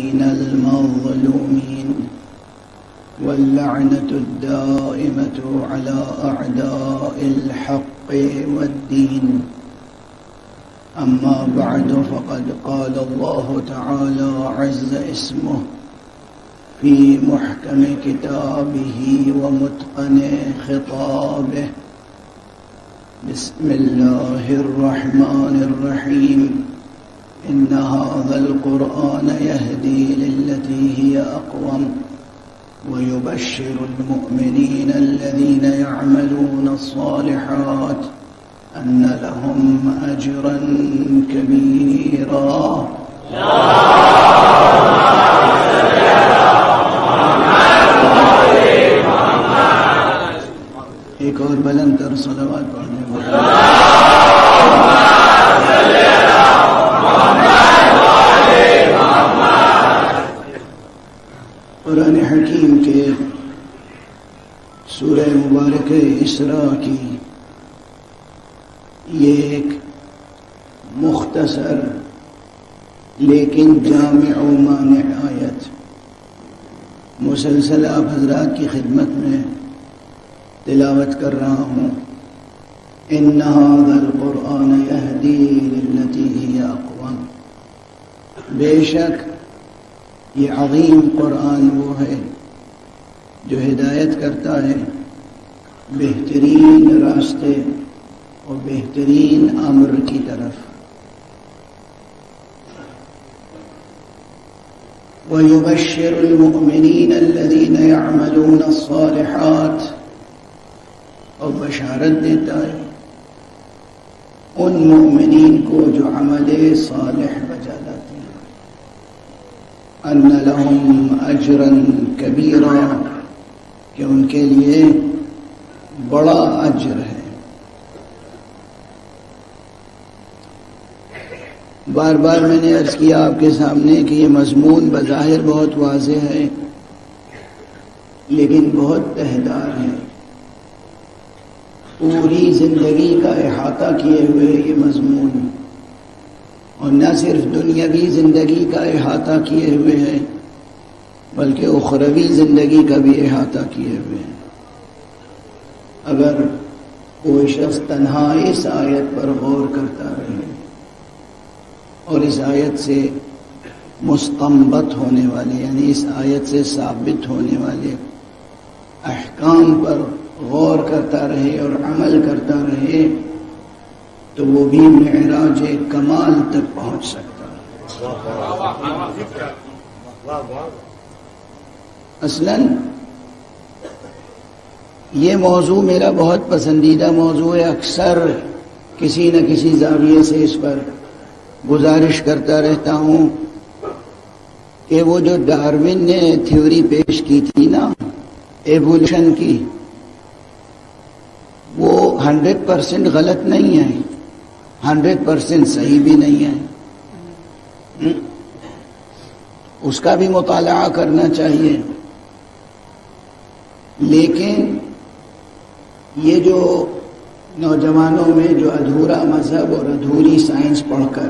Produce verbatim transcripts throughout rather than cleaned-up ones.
الظالمين المظلومين واللعنة الدائمة على أعداء الحق والدين. أما بعد، فقد قال الله تعالى عز اسمه في محكم كتابه ومتقن خطابه: بسم الله الرحمن الرحيم. إن هذا القرآن يهدي للتي هي أقوم ويبشر المؤمنين الذين يعملون الصالحات أن لهم أجرا كبيرا. ایک اور بلند تر صلوات پڑھنے والا. قرآن حکیم کے سورہ مبارک اسراء کی یہ ایک مختصر لیکن جامع و مانع آیت مسلسل آپ حضرات کی خدمت میں تلاوت کر رہا ہوں. ان هذا القرآن يهدي للتي هي اقوم. بے شک یہ عظیم قرآن وہ ہے جو ہدایت کرتا ہے بہترین راستے اور بہترین امر کی طرف. وَيُبَشِّرُ الْمُؤْمِنِينَ الَّذِينَ يَعْمَلُونَ الصَّالِحَاتِ، اور بشارت دیتا ہے ان مومنین کو جو عمل صالح بجا لاتے ہیں، ان لهم اجرا کبیرا، کہ ان کے لیے بڑا اجر ہے. بار بار میں نے عرض کیا آپ کے سامنے کہ یہ مضمون بظاہر بہت واضح ہے لیکن بہت تہدار ہے. پوری زندگی کا احاطہ کیے ہوئے یہ مضمون، اور نہ صرف دنیاوی زندگی کا احاطہ کیے ہوئے ہیں بلکہ اخروی زندگی کا بھی احاطہ کیے ہوئے ہیں. اگر کوئی شخص تنہا اس آیت پر غور کرتا رہے اور اس آیت سے مستنبط ہونے والے یعنی اس آیت سے ثابت ہونے والے احکام پر غور کرتا رہے اور عمل کرتا رہے تو وہ بھی معراج کمال تک پہنچ سکتا ہے. اصلاً یہ موضوع میرا بہت پسندیدہ موضوع ہے. اکثر کسی نہ کسی زاویے سے اس پر گزارش کرتا رہتا ہوں کہ وہ جو ڈارون نے تھیوری پیش کی تھی نا ایوولوشن کی، وہ ہنڈریڈ پرسینٹ غلط نہیں ہے، ہنڈریڈ پرسینٹ صحیح بھی نہیں ہے. اس کا بھی مطالعہ کرنا چاہیے، لیکن یہ جو نوجوانوں میں جو ادھورا مذہب اور ادھوری سائنس پڑھ کر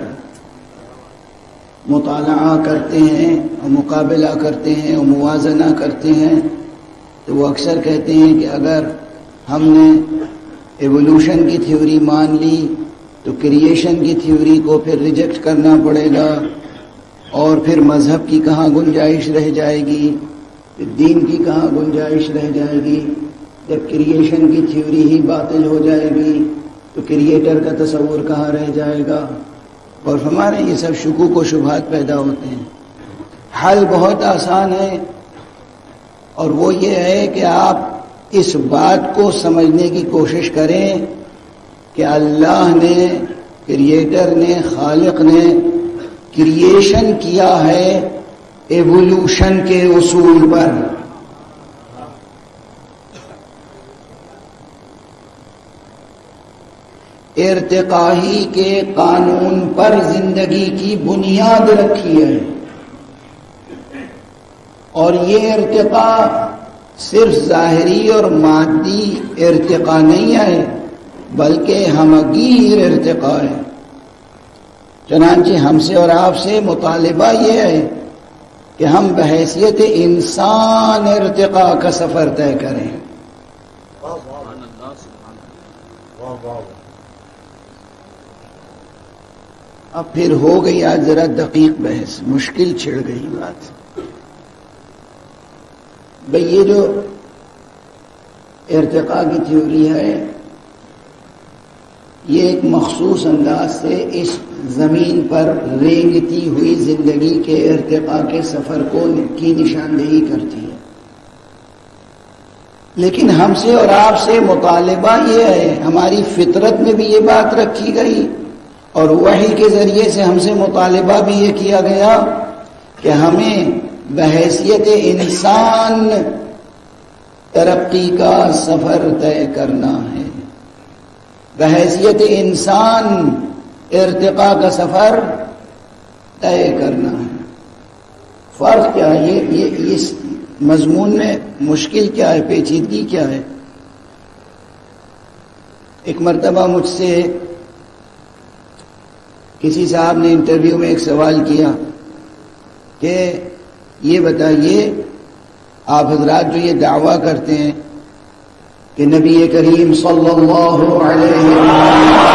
مطالعہ کرتے ہیں اور مقابلہ کرتے ہیں اور موازنہ کرتے ہیں، تو وہ اکثر کہتے ہیں کہ اگر ہم نے ایوولوشن کی تھیوری مان لی تو کریشن کی تھیوری کو پھر ریجیکٹ کرنا پڑے گا، اور پھر مذہب کی کہاں گنجائش رہ جائے گی، پھر دین کی کہاں گنجائش رہ جائے گی. جب کریشن کی تھیوری ہی باطل ہو جائے گی تو کریٹر کا تصور کہاں رہ جائے گا. اور ہمارے یہ سب شکوک و شبہات پیدا ہوتے ہیں. حل بہت آسان ہے، اور وہ یہ ہے کہ آپ اس بات کو سمجھنے کی کوشش کریں کہ اللہ نے، کریٹر نے، خالق نے کریشن کیا ہے ایوولوشن کے اصول پر. ارتقائی کے قانون پر زندگی کی بنیاد رکھی ہے، اور یہ ارتقاء صرف ظاہری اور مادی ارتقاء نہیں ہے بلکہ ہمگیر ارتقاء ہے. چنانچہ ہم سے اور آپ سے مطالبہ یہ ہے کہ ہم بحیثیت انسان ارتقاء کا سفر طے کریں. اب پھر ہو گئی آج ذرا دقیق بحث، مشکل چھڑ گئی بات. بھئی یہ جو ارتقاء کی تھیوری ہے یہ ایک مخصوص انداز سے اس زمین پر رینگتی ہوئی زندگی کے ارتقاء کے سفر کو کی نشاندہی کرتی ہے. لیکن ہم سے اور آپ سے مطالبہ یہ ہے، ہماری فطرت میں بھی یہ بات رکھی گئی اور وحی کے ذریعے سے ہم سے مطالبہ بھی یہ کیا گیا کہ ہمیں بحیثیت انسان ترقی کا سفر طے کرنا ہے، بحیثیت انسان ارتقاء کا سفر طے کرنا ہے. فرق کیا ہے؟ یہ یہ اس مضمون میں مشکل کیا ہے، پیچیدگی کیا ہے؟ ایک مرتبہ مجھ سے کسی صاحب نے انٹرویو میں ایک سوال کیا کہ یہ بتائیے آپ حضرات جو یہ دعویٰ کرتے ہیں کہ نبی کریم صلی اللہ علیہ وسلم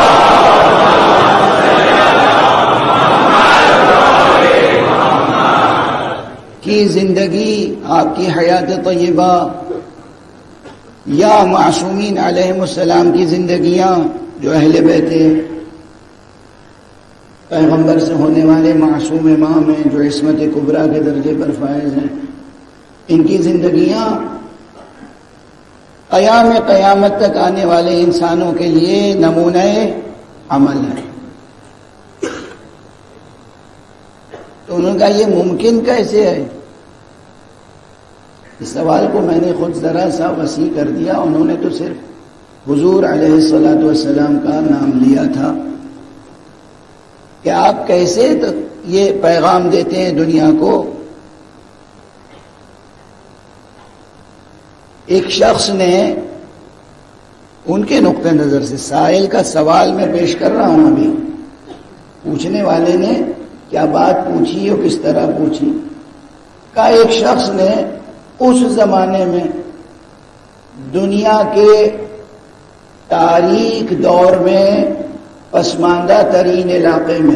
کی زندگی، آپ کی حیات طیبہ یا معصومین علیہ السلام کی زندگیاں جو اہل بیت پیغمبر سے ہونے والے معصوم امام ہیں جو عصمت کبریٰ کے درجے پر فائز ہیں، ان کی زندگیاں قیام قیامت تک آنے والے انسانوں کے لیے نمونہ عمل ہے. تو انہوں نے کہا یہ ممکن کیسے ہے؟ اس سوال کو میں نے خود ذرا سا وسیع کر دیا. انہوں نے تو صرف حضور علیہ الصلوۃ والسلام کا نام لیا تھا کہ آپ کیسے یہ پیغام دیتے ہیں دنیا کو. ایک شخص نے ان کے نقطہ نظر سے، سائل کا سوال میں پیش کر رہا ہوں ابھی، پوچھنے والے نے کیا بات پوچھی اور کس طرح پوچھی، کا ایک شخص نے اس زمانے میں دنیا کے تاریک دور میں پسماندہ ترین علاقے میں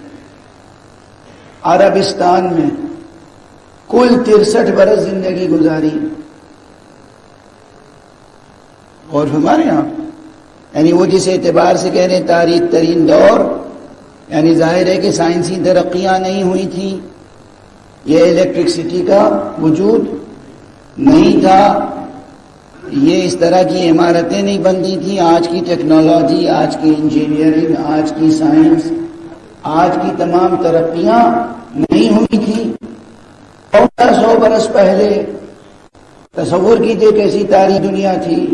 عربستان میں کل ترسٹھ برس زندگی گزاری. اور ہمارے یہاں یعنی وہ جس اعتبار سے کہہ رہے ہیں تاریخ ترین دور، یعنی ظاہر ہے کہ سائنسی ترقیاں نہیں ہوئی تھیں، یہ الیکٹرکسٹی کا وجود نہیں تھا، یہ اس طرح کی عمارتیں نہیں بنتی تھیں، آج کی ٹیکنالوجی، آج کی انجینئرنگ، آج کی سائنس، آج کی تمام ترقیاں نہیں ہوئی تھیں. چودہ سو برس پہلے تصور کیجیے کیسی تاریخ دنیا تھی.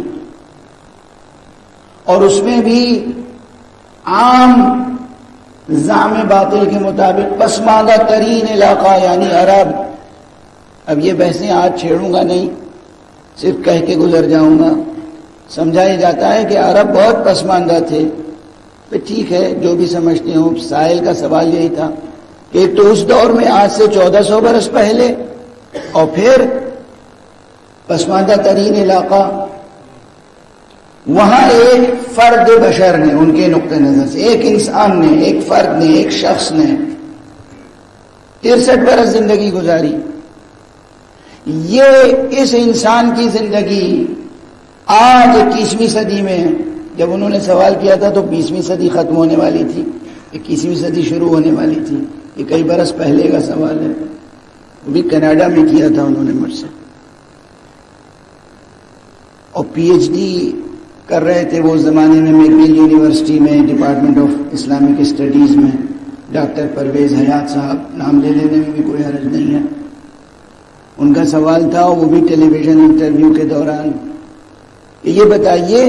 اور اس میں بھی عام زعم باطل کے مطابق پسماندہ ترین علاقہ یعنی عرب. اب یہ بحثیں آج چھیڑوں گا نہیں، صرف کہہ کے گزر جاؤں گا. سمجھایا جاتا ہے کہ عرب بہت پسماندہ تھے. تو ٹھیک ہے، جو بھی سمجھتے ہوں. سائل کا سوال یہی تھا کہ ایک تو اس دور میں آج سے چودہ سو برس پہلے، اور پھر پسماندہ ترین علاقہ. وہاں ایک فرد بشر نے، ان کے نقطہ نظر سے ایک انسان نے، ایک فرد نے، ایک شخص نے ترسٹھ برس زندگی گزاری. یہ اس انسان کی زندگی آج اکیسویں صدی میں، جب انہوں نے سوال کیا تھا تو بیسویں صدی ختم ہونے والی تھی، اکیسویں صدی شروع ہونے والی تھی. یہ کئی برس پہلے کا سوال ہے، وہ بھی کینیڈا میں کیا تھا انہوں نے مجھ سے، اور پی ایچ ڈی کر رہے تھے وہ زمانے میں میکگل یونیورسٹی میں ڈپارٹمنٹ آف اسلامک اسٹڈیز میں. ڈاکٹر پرویز حیات صاحب، نام لے لینے میں بھی کوئی حرج نہیں ہے. ان کا سوال تھا وہ بھی ٹیلی ویژن انٹرویو کے دوران کہ یہ بتائیے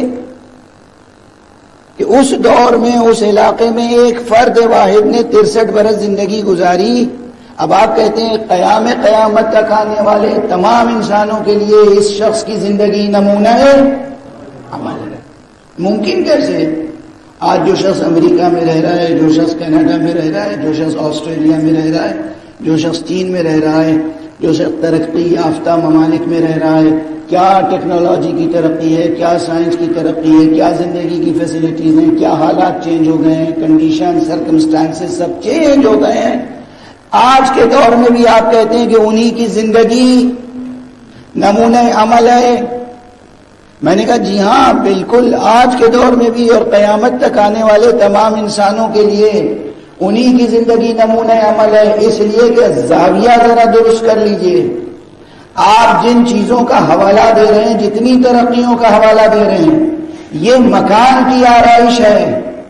کہ اس دور میں اس علاقے میں ایک فرد واحد نے ترسٹھ برس زندگی گزاری. اب آپ کہتے ہیں قیام قیامت تک آنے والے تمام انسانوں کے لیے اس شخص کی زندگی نمونہ ہے عمل ہے. ممکن کیسے؟ آج جو شخص امریکہ میں رہ رہا ہے، جو شخص کینیڈا میں رہ رہا ہے، جو شخص آسٹریلیا میں رہ رہا ہے، جو شخص چین میں رہ رہا ہے، جو شخص ترقی یافتہ ممالک میں رہ رہا ہے، کیا ٹیکنالوجی کی ترقی ہے، کیا سائنس کی ترقی ہے، کیا زندگی کی فیسلٹیز ہیں، کیا حالات چینج ہو گئے ہیں، کنڈیشن سرکمسٹانسز سب چینج ہو گئے ہیں. آج کے دور میں بھی آپ کہتے ہیں کہ انہی کی زندگی نمونہ عمل ہے. میں نے کہا جی ہاں بالکل، آج کے دور میں بھی اور قیامت تک آنے والے تمام انسانوں کے لیے انہی کی زندگی نمونہ عمل ہے. اس لیے کہ زاویہ ذرا درست کر لیجئے. آپ جن چیزوں کا حوالہ دے رہے ہیں، جتنی ترقیوں کا حوالہ دے رہے ہیں، یہ مکان کی آرائش ہے.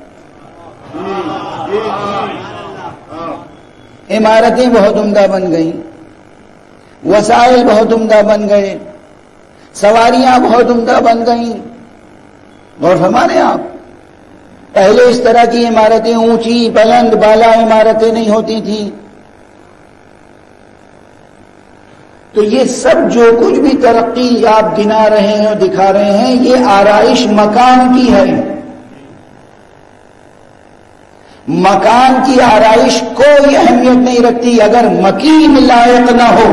عمارتیں بہت عمدہ بن گئیں، وسائل بہت عمدہ بن گئے، سواریاں بہت عمدہ بن گئیں. غور فرما رہے ہیں آپ؟ پہلے اس طرح کی عمارتیں اونچی بلند بالا عمارتیں نہیں ہوتی تھیں. تو یہ سب جو کچھ بھی ترقی آپ گنا رہے ہیں اور دکھا رہے ہیں، یہ آرائش مکان کی ہے. مکان کی آرائش کوئی اہمیت نہیں رکھتی اگر مکین لائق نہ ہو.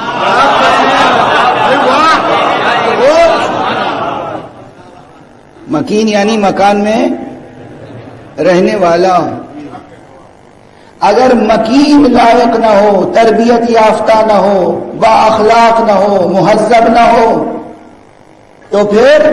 مکین یعنی مکان میں رہنے والا. اگر مکین لائق نہ ہو، تربیت یافتہ نہ ہو، با اخلاق نہ ہو، مہذب نہ ہو، تو پھر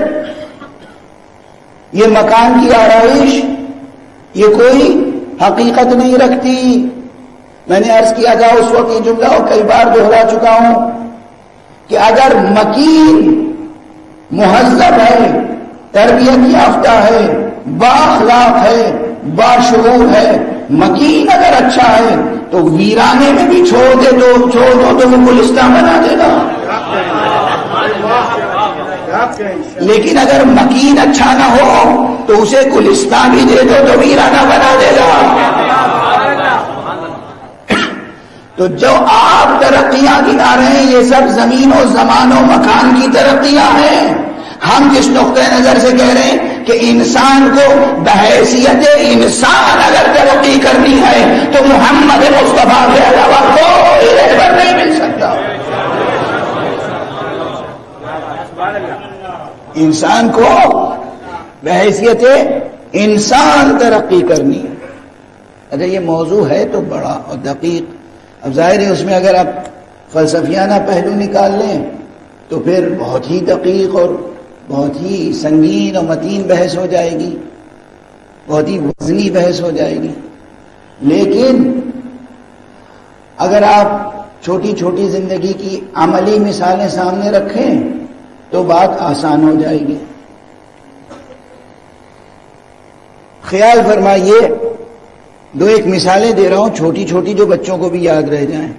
یہ مکان کی آرائش یہ کوئی حقیقت نہیں رکھتی. میں نے عرض کیا تھا اس وقت یہ جملہ اور کئی بار دہرا چکا ہوں کہ اگر مکین مہذب ہے، تربیت یافتہ ہے، با اخلاق ہے، باشعور ہے، مکین اگر اچھا ہے تو ویرانے میں بھی چھوڑ دے دو چھوڑ دو تو وہ گلستان بنا دے گا. لیکن اگر مکین اچھا نہ ہو تو اسے گلستان بھی دے دو تو ویرانہ بنا دے گا. تو جو آپ ترقیاں گنا رہے ہیں یہ سب زمین و زمان و مکان کی ترقیاں ہیں. ہم جس نقطۂ نظر سے کہہ رہے ہیں کہ انسان کو بحیثیت انسان اگر ترقی کرنی ہے تو محمد مصطفیٰ کے علاوہ کوئی رہبر نہیں مل سکتا. انسان کو بحیثیت انسان ترقی کرنی ہے. اگر یہ موضوع ہے تو بڑا اور دقیق. اب ظاہر ہے اس میں اگر آپ فلسفیانہ پہلو نکال لیں تو پھر بہت ہی دقیق اور بہت ہی سنگین اور متین بحث ہو جائے گی، بہت ہی وزنی بحث ہو جائے گی. لیکن اگر آپ چھوٹی چھوٹی زندگی کی عملی مثالیں سامنے رکھیں تو بات آسان ہو جائے گی. خیال فرمائیے، دو ایک مثالیں دے رہا ہوں چھوٹی چھوٹی جو بچوں کو بھی یاد رہ جائیں.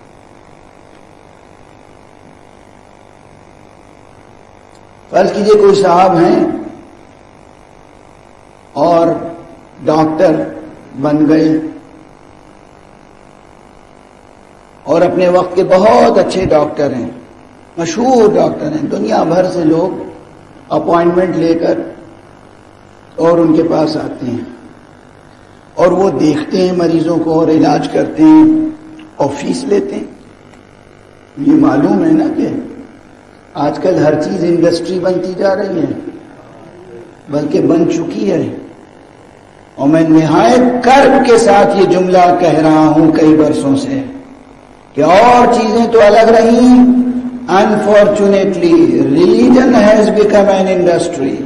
فرض کیجئے کوئی صاحب ہیں اور ڈاکٹر بن گئے اور اپنے وقت کے بہت اچھے ڈاکٹر ہیں، مشہور ڈاکٹر ہیں. دنیا بھر سے لوگ اپوائنٹمنٹ لے کر اور ان کے پاس آتے ہیں اور وہ دیکھتے ہیں مریضوں کو اور علاج کرتے ہیں اور فیس لیتے ہیں. یہ معلوم ہے نا کہ آج کل ہر چیز انڈسٹری بنتی جا رہی ہے، بلکہ بن چکی ہے. اور میں نہایت کرب کے ساتھ یہ جملہ کہہ رہا ہوں کئی برسوں سے کہ اور چیزیں تو الگ رہی، unfortunately religion has become an industry.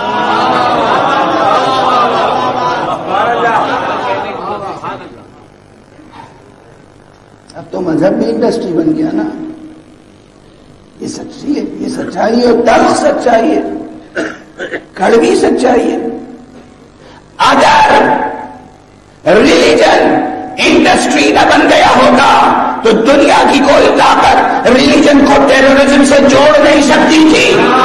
اب تو مذہب بھی انڈسٹری بن گیا نا. یہ سچی ہے، یہ سچائی ہے، تلخ سچائی ہے، کڑوی سچائی ہے. اگر ریلیجن انڈسٹری نہ بن گیا ہوگا تو دنیا کی کوئی طاقت ریلیجن کو ٹیررزم سے جوڑ نہیں سکتی تھی.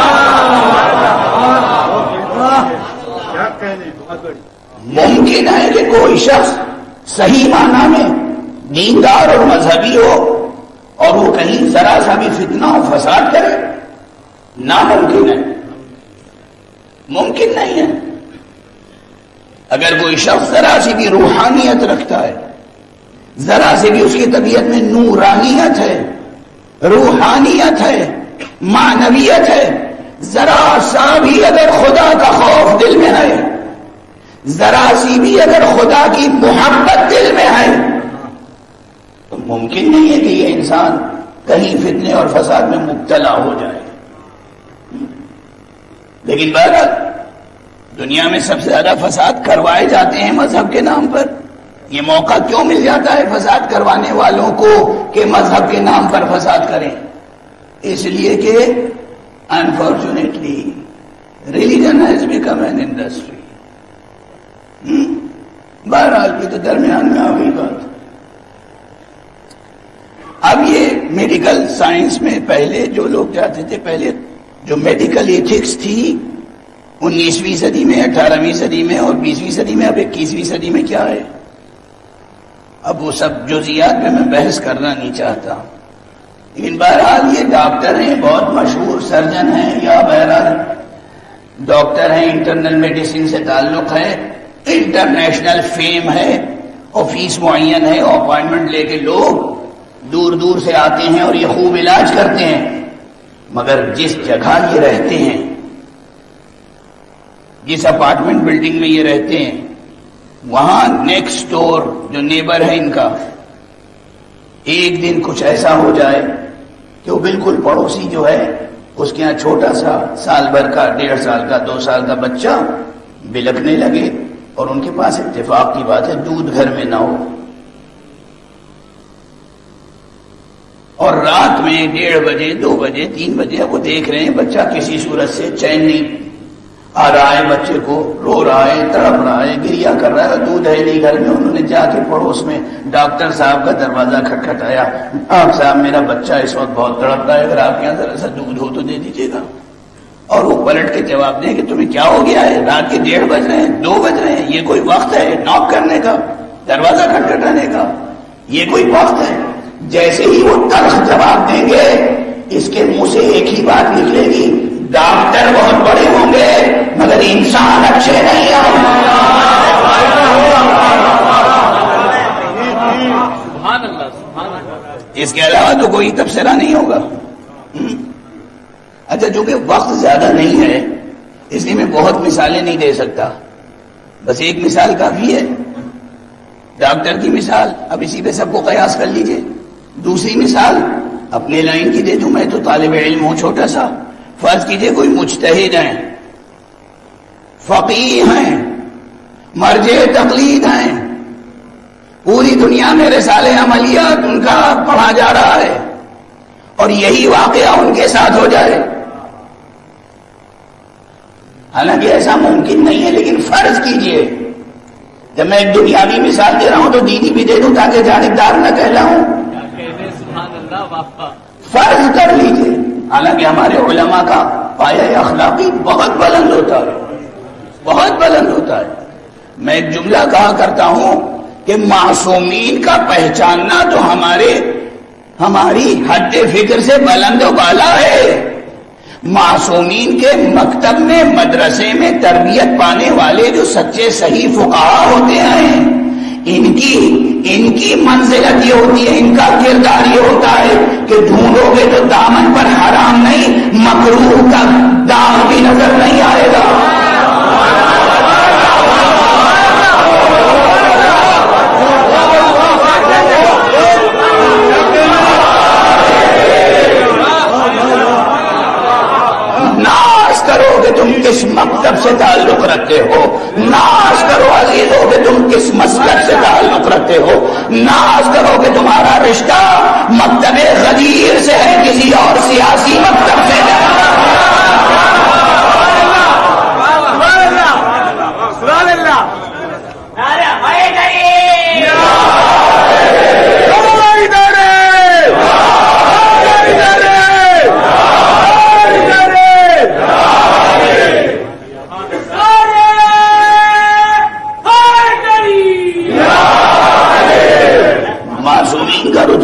ممکن ہے کہ کوئی شخص صحیح معنی میں دیندار اور مذہبی ہو اور وہ کہیں ذرا سا بھی فتنہ و فساد کرے، ناممکن ہے، ممکن نہیں ہے. اگر کوئی شخص ذرا سی بھی روحانیت رکھتا ہے، ذرا سے بھی اس کی طبیعت میں نورانیت ہے، روحانیت ہے، معنویت ہے، ذرا سا بھی اگر خدا کا خوف دل میں ہے، ذرا سی بھی اگر خدا کی محبت دل میں ہے، تو ممکن نہیں ہے کہ یہ انسان کہیں فتنے اور فساد میں مبتلا ہو جائے۔ لیکن بہرحال دنیا میں سب سے زیادہ فساد کروائے جاتے ہیں مذہب کے نام پر۔ یہ موقع کیوں مل جاتا ہے فساد کروانے والوں کو کہ مذہب کے نام پر فساد کریں؟ اس لیے کہ unfortunately religion has become an industry. بہرحال بھی تو درمیان میں آ گئی بات۔ اب یہ میڈیکل سائنس میں پہلے جو لوگ چاہتے تھے، پہلے جو میڈیکل ایتھکس تھی انیسویں صدی میں، اٹھارہویں صدی میں اور بیسویں صدی میں، اب اکیسویں صدی میں کیا ہے؟ اب وہ سب جزیات میں میں بحث کرنا نہیں چاہتا، لیکن بہرحال یہ ڈاکٹر ہیں، بہت مشہور سرجن ہیں، یا بہرحال ڈاکٹر ہیں، انٹرنل میڈیسن سے تعلق ہے، انٹرنیشنل فیم ہے، اور فیس معین ہے، اور اپوائنٹمنٹ لے کے لوگ دور دور سے آتے ہیں اور یہ خوب علاج کرتے ہیں۔ مگر جس جگہ یہ رہتے ہیں، جس اپارٹمنٹ بلڈنگ میں یہ رہتے ہیں، وہاں نیکسٹ ڈور جو نیبر ہے ان کا، ایک دن کچھ ایسا ہو جائے کہ وہ بالکل پڑوسی جو ہے اس کے یہاں چھوٹا سا سال بھر کا، ڈیڑھ سال کا، دو سال کا بچہ بلکنے لگے، اور ان کے پاس اتفاق کی بات ہے دودھ گھر میں نہ ہو، اور رات میں ڈیڑھ بجے، دو بجے، تین بجے وہ دیکھ رہے ہیں بچہ کسی صورت سے چین نہیں آ رہا ہے، بچے کو رو رہا ہے، تڑپ رہا ہے، گریا کر رہا ہے، دودھ ہے نہیں گھر میں۔ انہوں نے جا کے پڑوس میں ڈاکٹر صاحب کا دروازہ کھٹکھٹایا، آپ صاحب میرا بچہ اس وقت بہت تڑپ رہا ہے، اگر آپ کے یہاں ذرا سا دودھ ہو تو دے دیجیے گا۔ اور وہ پلٹ کے جواب دیں کہ تمہیں کیا ہو گیا ہے، رات کے ڈیڑھ بج رہے ہیں، دو بج رہے ہیں، یہ کوئی وقت ہے ناک کرنے کا، دروازہ کھٹکھٹانے کا؟ یہ کوئی وقت ہے؟ جیسے ہی وہ تلخ جواب دیں گے، اس کے منہ سے ایک ہی بات نکلے گی، ڈاکٹر بہت بڑے ہوں گے مگر انسان اچھے نہیں ہوں۔ اس کے علاوہ تو کوئی تبصرہ نہیں ہوگا۔ اچھا، چونکہ وقت زیادہ نہیں ہے اس لیے میں بہت مثالیں نہیں دے سکتا، بس ایک مثال کافی ہے، ڈاکٹر کی مثال۔ اب اسی پہ سب کو قیاس کر لیجئے۔ دوسری مثال اپنے لائن کی دے دوں، میں تو طالب علم ہوں چھوٹا سا۔ فرض کیجئے کوئی مجتہد ہیں، فقیہ ہیں، مرجع تقلید ہیں، پوری دنیا میں رسالے عملیات ان کا پڑھا جا رہا ہے، اور یہی واقعہ ان کے ساتھ ہو جائے۔ حالانکہ ایسا ممکن نہیں ہے، لیکن فرض کیجئے، جب میں ایک دنیاوی مثال دے رہا ہوں تو دینی بھی دے دوں تاکہ جانبدار نہ کہلاؤں۔ فرض کر لیجئے، حالانکہ ہمارے علماء کا پایہ اخلاقی بہت بلند ہوتا ہے، بہت بلند ہوتا ہے۔ میں ایک جملہ کہا کرتا ہوں کہ معصومین کا پہچاننا تو ہمارے ہماری حد فکر سے بلند و بالا ہے۔ معصومین کے مکتب میں، مدرسے میں تربیت پانے والے جو سچے صحیح فقہا ہوتے ہیں، ان کی ان کی منزلت یہ ہوتی ہے، ان کا کردار یہ ہوتا ہے کہ ڈھونڈو گے تو دامن پر حرام نہیں، مکروہ کا داغ بھی نظر نہیں آئے گا۔ تم کس مکتب سے تعلق رکھتے ہو، ناز کرو عزیزوں کہ تم کس مسلک سے تعلق رکھتے ہو، ناز کرو کہ تمہارا رشتہ مکتب غدیر سے ہے، کسی اور سیاسی مکتب سے ہے۔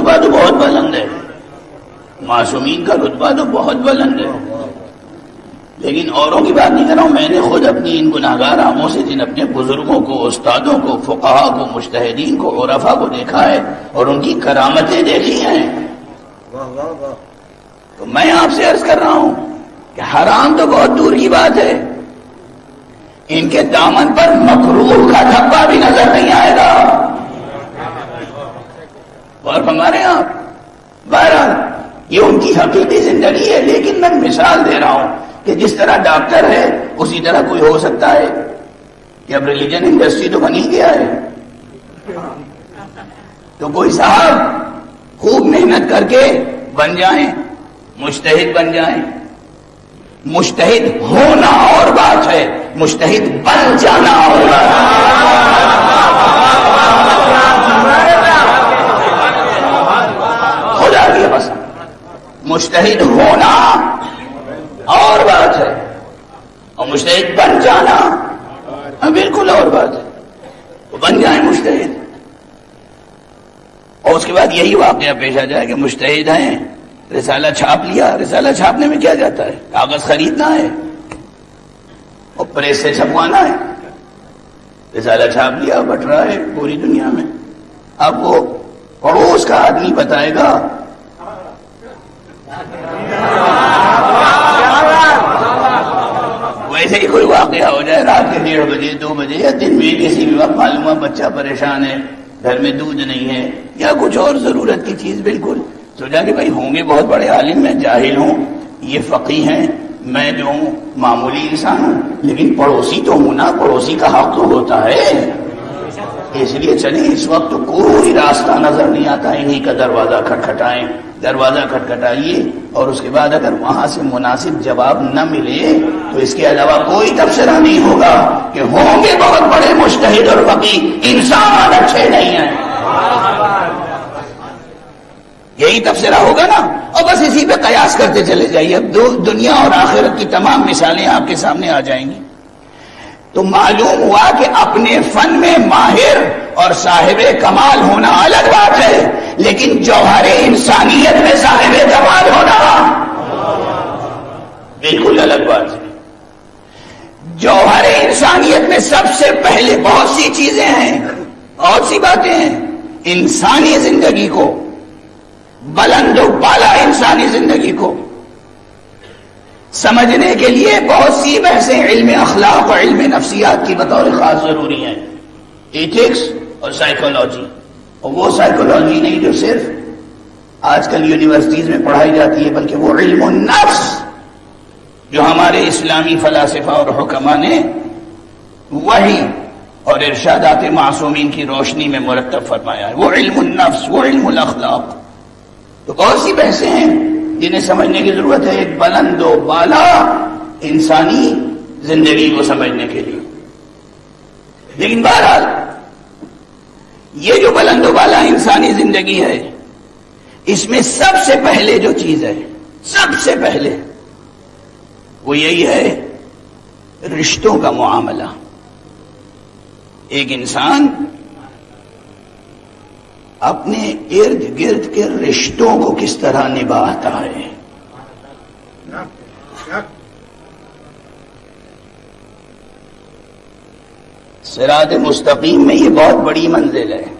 معصومین کا رتبہ تو بہت بلند ہے۔ لیکن اوروں کی بات نہیں کر رہا ہوں، میں نے خود اپنی ان گناہگار آنکھوں سے جن اپنے بزرگوں کو، استادوں کو، فقہا کو، مجتہدین کو، عرفا کو دیکھا ہے اور ان کی کرامتیں دیکھی ہیں. تو میں آپ سے عرض کر رہا ہوں کہ حرام تو بہت دور کی بات ہے، ان کے دامن پر مکروہ کا دھبا بھی نظر نہیں آئے گا. اور فرما رہے ہیں آپ. بہرحال یہ ان کی حقیقی زندگی ہے، لیکن میں مثال دے رہا ہوں کہ جس طرح ڈاکٹر ہے اسی طرح کوئی ہو سکتا ہے کہ اب ریلیجن انڈسٹری تو بنی گیا ہے، تو کوئی صاحب خوب محنت کر کے بن جائیں، مجتہد بن جائیں. مجتہد ہونا اور بات ہے، مجتہد بن جانا اور بات خدا کی قسم. مجتہد ہونا اور بات ہے اور مجتہد بن جانا بالکل اور بات ہے. وہ بن جائیں مجتہد اور اس کے بعد یہی واقعہ پیش آ جائے کہ مجتہد ہیں، رسالہ چھاپ لیا. رسالہ چھاپنے میں کیا جاتا ہے؟ کاغذ خریدنا ہے اور پریس سے چھپوانا ہے. رسالہ چھاپ لیا، بٹ رہا ہے پوری دنیا میں. اب وہ پڑوس کا آدمی بتائے گا ویسے ہی کوئی واقعہ ہو جائے رات کے ڈیڑھ بجے دو بجے یا دن میں کسی بھی وقت، معلوم ہوا بچہ پریشان ہے، گھر میں دودھ نہیں ہے یا کچھ اور ضرورت کی چیز، بالکل سوچا کہ بھائی ہوں گے بہت بڑے عالم، میں جاہل ہوں، یہ فقیہ ہیں، میں جو ہوں معمولی انسان ہوں، لیکن پڑوسی تو ہوں نا، پڑوسی کا حق تو ہوتا ہے. اس لیے چلیں اس وقت تو کوئی راستہ نظر نہیں آتا، انہی کا دروازہ کھٹکھٹائیں. دروازہ کھٹکھٹائیے اور اس کے بعد اگر وہاں سے مناسب جواب نہ ملے تو اس کے علاوہ کوئی تبصرہ نہیں ہوگا کہ ہوں گے بہت بڑے مجتہد اور فقیہ، انسان اچھے نہیں ہیں. یہی تبصرہ ہوگا نا، اور بس اسی پہ قیاس کرتے چلے جائیے. اب دو دنیا اور آخرت کی تمام مثالیں آپ کے سامنے آ جائیں گی. تو معلوم ہوا کہ اپنے فن میں ماہر اور صاحب کمال ہونا الگ بات ہے، لیکن جوہر انسانیت میں صاحب کمال ہونا بالکل الگ بات ہے. جوہر انسانیت میں سب سے پہلے بہت سی چیزیں ہیں، بہت سی باتیں ہیں. انسانی زندگی کو، بلند و بالا انسانی زندگی کو سمجھنے کے لیے بہت سی بحثیں علم اخلاق اور علم نفسیات کی بطور خاص ضروری ہیں. ایتھکس اور سائیکولوجی، اور وہ سائیکولوجی نہیں جو صرف آج کل یونیورسٹیز میں پڑھائی جاتی ہے، بلکہ وہ علم النفس جو ہمارے اسلامی فلاسفہ اور حکماء نے وحی اور ارشادات معصومین کی روشنی میں مرتب فرمایا ہے. وہ علم النفس، وہ علم الاخلاق. تو بہت سی بحثیں ہیں جنہیں سمجھنے کی ضرورت ہے ایک بلند و بالا انسانی زندگی کو سمجھنے کے لیے. لیکن بہرحال یہ جو بلند و بالا انسانی زندگی ہے، اس میں سب سے پہلے جو چیز ہے، سب سے پہلے وہ یہی ہے رشتوں کا معاملہ. ایک انسان اپنے ارد گرد کے رشتوں کو کس طرح نبھاتا ہے. صراط مستقیم میں یہ بہت بڑی منزل ہے.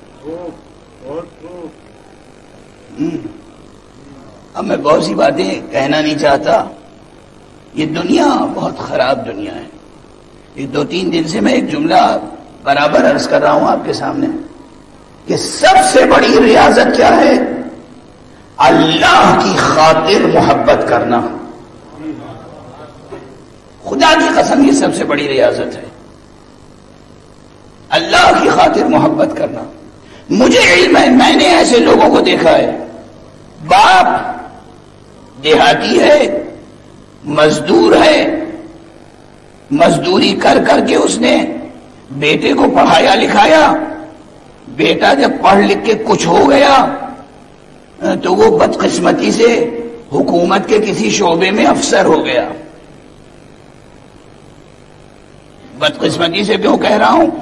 اب میں بہت سی باتیں کہنا نہیں چاہتا، یہ دنیا بہت خراب دنیا ہے. یہ دو تین دن سے میں ایک جملہ برابر عرض کر رہا ہوں آپ کے سامنے کہ سب سے بڑی ریاضت کیا ہے؟ اللہ کی خاطر محبت کرنا. خدا کی قسم یہ سب سے بڑی ریاضت ہے، اللہ کی خاطر محبت کرنا. مجھے علم ہے، میں نے ایسے لوگوں کو دیکھا ہے، باپ دیہاتی ہے، مزدور ہے، مزدوری کر کر کے اس نے بیٹے کو پڑھایا لکھایا. بیٹا جب پڑھ لکھ کے کچھ ہو گیا تو وہ بدقسمتی سے حکومت کے کسی شعبے میں افسر ہو گیا. بدقسمتی سے کیوں کہہ رہا ہوں؟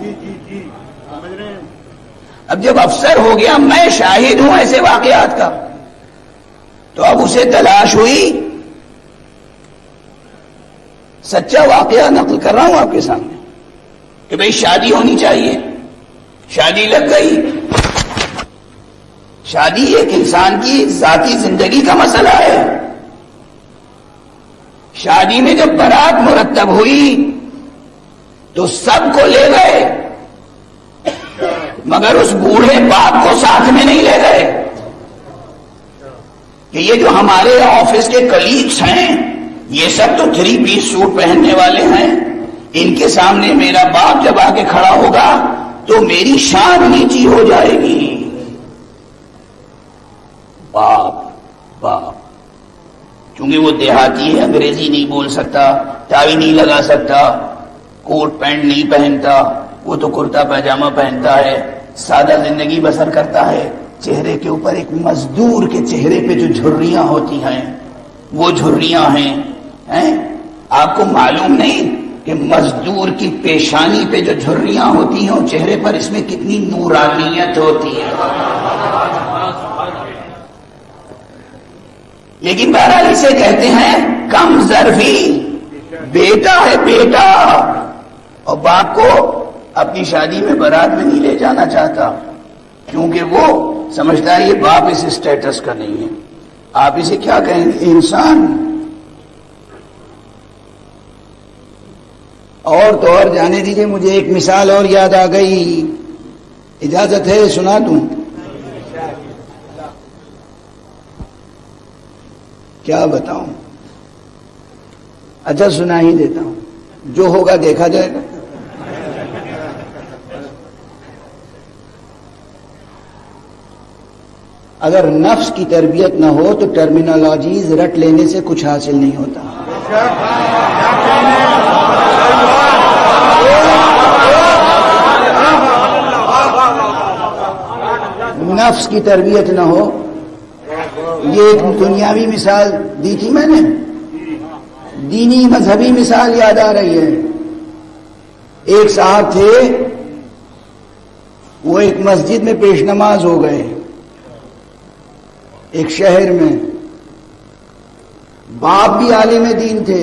اب جب افسر ہو گیا، میں شاہد ہوں ایسے واقعات کا، تو اب اسے تلاش ہوئی سچا واقعہ نقل کر رہا ہوں آپ کے سامنے کہ بھئی شادی ہونی چاہیے، شادی لگ گئی. شادی ایک انسان کی ذاتی زندگی کا مسئلہ ہے. شادی میں جب بارات مرتب ہوئی تو سب کو لے گئے مگر اس بوڑھے باپ کو ساتھ میں نہیں لے گئے کہ یہ جو ہمارے آفس کے کلیگس ہیں یہ سب تو تھری پیس سوٹ پہننے والے ہیں، ان کے سامنے میرا باپ جب آگے کھڑا ہوگا تو میری شان نیچی ہو جائے گی. باپ باپ چونکہ وہ دیہاتی ہے، انگریزی نہیں بول سکتا، ٹائی نہیں لگا سکتا، کوٹ پینٹ نہیں پہنتا، وہ تو کرتا پاجامہ پہنتا ہے، سادہ زندگی بسر کرتا ہے. چہرے کے اوپر ایک مزدور کے چہرے پہ جو جھریاں ہوتی ہیں وہ جھریاں ہیں. آپ کو معلوم نہیں کہ مزدور کی پیشانی پہ جو جھریاں ہوتی ہیں چہرے پر اس میں کتنی نورانیت ہوتی ہے. لیکن بہرحال اسے کہتے ہیں کم ظرفی، بیٹا ہے بیٹا. اور باپ کو اپنی شادی میں بارات میں نہیں لے جانا چاہتا کیونکہ وہ سمجھتا ہے یہ باپ اس اسٹیٹس کا نہیں ہے. آپ اسے کیا کہیں گے؟ انسان. اور تو اور جانے دیجیے، مجھے ایک مثال اور یاد آ گئی، اجازت ہے سنا دوں؟ کیا بتاؤں؟ اچھا سنا ہی دیتا ہوں، جو ہوگا دیکھا جائے گا. اگر نفس کی تربیت نہ ہو تو ٹرمینالوجیز رٹ لینے سے کچھ حاصل نہیں ہوتا. نفس کی تربیت نہ ہو. یہ ایک دنیاوی مثال دی تھی میں نے، دینی مذہبی مثال یاد آ رہی ہے. ایک صاحب تھے، وہ ایک مسجد میں پیش نماز ہو گئے ایک شہر میں. باپ بھی عالم دین تھے،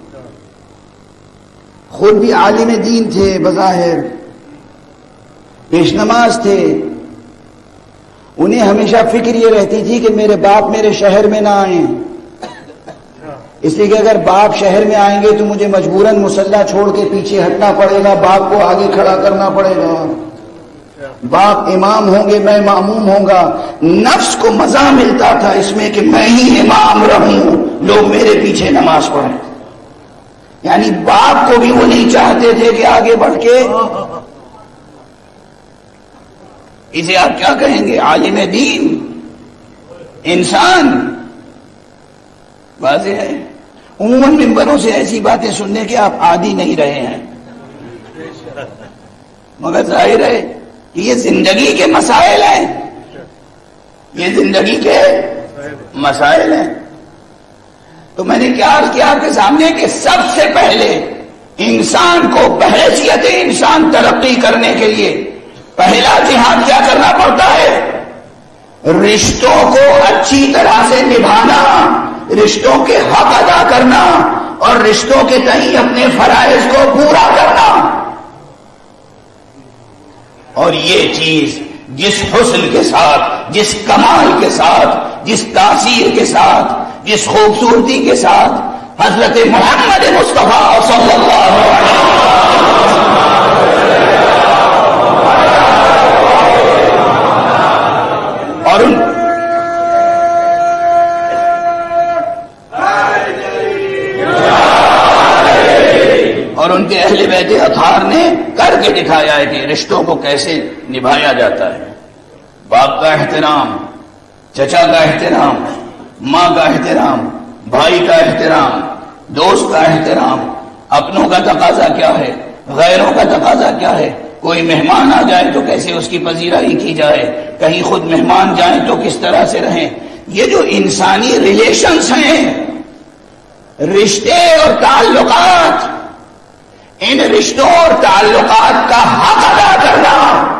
خود بھی عالم دین تھے، بظاہر پیش نماز تھے. انہیں ہمیشہ فکر یہ رہتی تھی کہ میرے باپ میرے شہر میں نہ آئیں، اس لیے کہ اگر باپ شہر میں آئیں گے تو مجھے مجبوراً مصلی چھوڑ کے پیچھے ہٹنا پڑے گا، باپ کو آگے کھڑا کرنا پڑے گا. باپ امام ہوں گے، میں معموم ہوں گا. نفس کو مزہ ملتا تھا اس میں کہ میں ہی امام رہوں، لوگ میرے پیچھے نماز پڑھیں. یعنی باپ کو بھی وہ نہیں چاہتے تھے کہ آگے بڑھ کے. اسے آپ کیا کہیں گے؟ عالم دین، انسان. واضح ہے. عموماً ممبروں سے ایسی باتیں سننے کے آپ عادی نہیں رہے ہیں، مگر ظاہر ہے کہ یہ زندگی کے مسائل ہیں، یہ زندگی کے مسائل ہیں. تو میں نے کیا عرض کیا آپ کے سامنے کہ سب سے پہلے انسان کو بحیثیت انسان ترقی کرنے کے لیے پہلا جہاد کیا کرنا پڑتا ہے؟ رشتوں کو اچھی طرح سے نبھانا، رشتوں کے حق ادا کرنا اور رشتوں کے تئیں اپنے فرائض کو پورا کرنا. اور یہ چیز جس حسن کے ساتھ، جس کمال کے ساتھ، جس تاثیر کے ساتھ، جس خوبصورتی کے ساتھ حضرت محمد مصطفیٰ صلی اللہ علیہ وسلم اور ان اور ان کے اہل بیت اطہار نے کر کے دکھایا ہے کہ رشتوں کو کیسے نبھایا جاتا ہے. باپ کا احترام، چچا کا احترام، ماں کا احترام، بھائی کا احترام، دوست کا احترام. اپنوں کا تقاضا کیا ہے، غیروں کا تقاضا کیا ہے. کوئی مہمان آ جائے تو کیسے اس کی پذیرائی کی جائے، کہیں خود مہمان جائیں تو کس طرح سے رہیں. یہ جو انسانی ریلیشنز ہیں، رشتے اور تعلقات، ان رشتوں اور تعلقات کا حق ادا کرنا،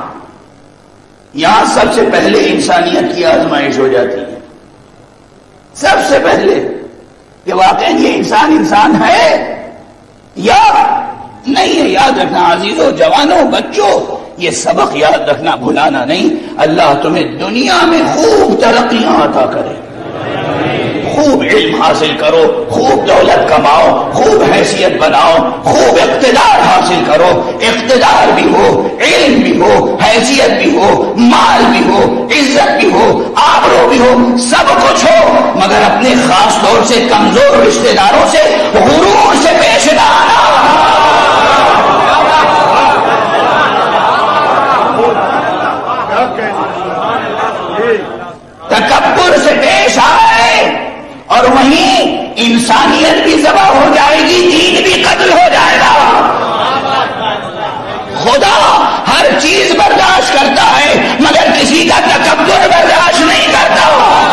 یہاں سب سے پہلے انسانیت کی آزمائش ہو جاتی ہے. سب سے پہلے کہ واقعی یہ انسان انسان ہے یاد نہیں ہے. یاد رکھنا عزیزوں، جوانوں، بچوں، یہ سبق یاد رکھنا بھلانا نہیں. اللہ تمہیں دنیا میں خوب ترقیاں عطا کرے، خوب علم حاصل کرو، خوب دولت کماؤ، خوب حیثیت بناؤ، خوب اقتدار حاصل کرو. اقتدار بھی ہو، علم بھی ہو، حیثیت بھی ہو، مال بھی ہو، عزت بھی ہو، آبرو بھی ہو، سب کچھ ہو، مگر اپنے خاص طور سے کمزور رشتہ داروں سے غرور سے پیش نہ آنا. تکبر سے پیش آئے اور وہیں انسانیت بھی ذبح ہو جائے گی، دین بھی قتل ہو جائے گا. خدا ہر چیز برداشت کرتا ہے مگر کسی کا تکبر برداشت نہیں کرتا.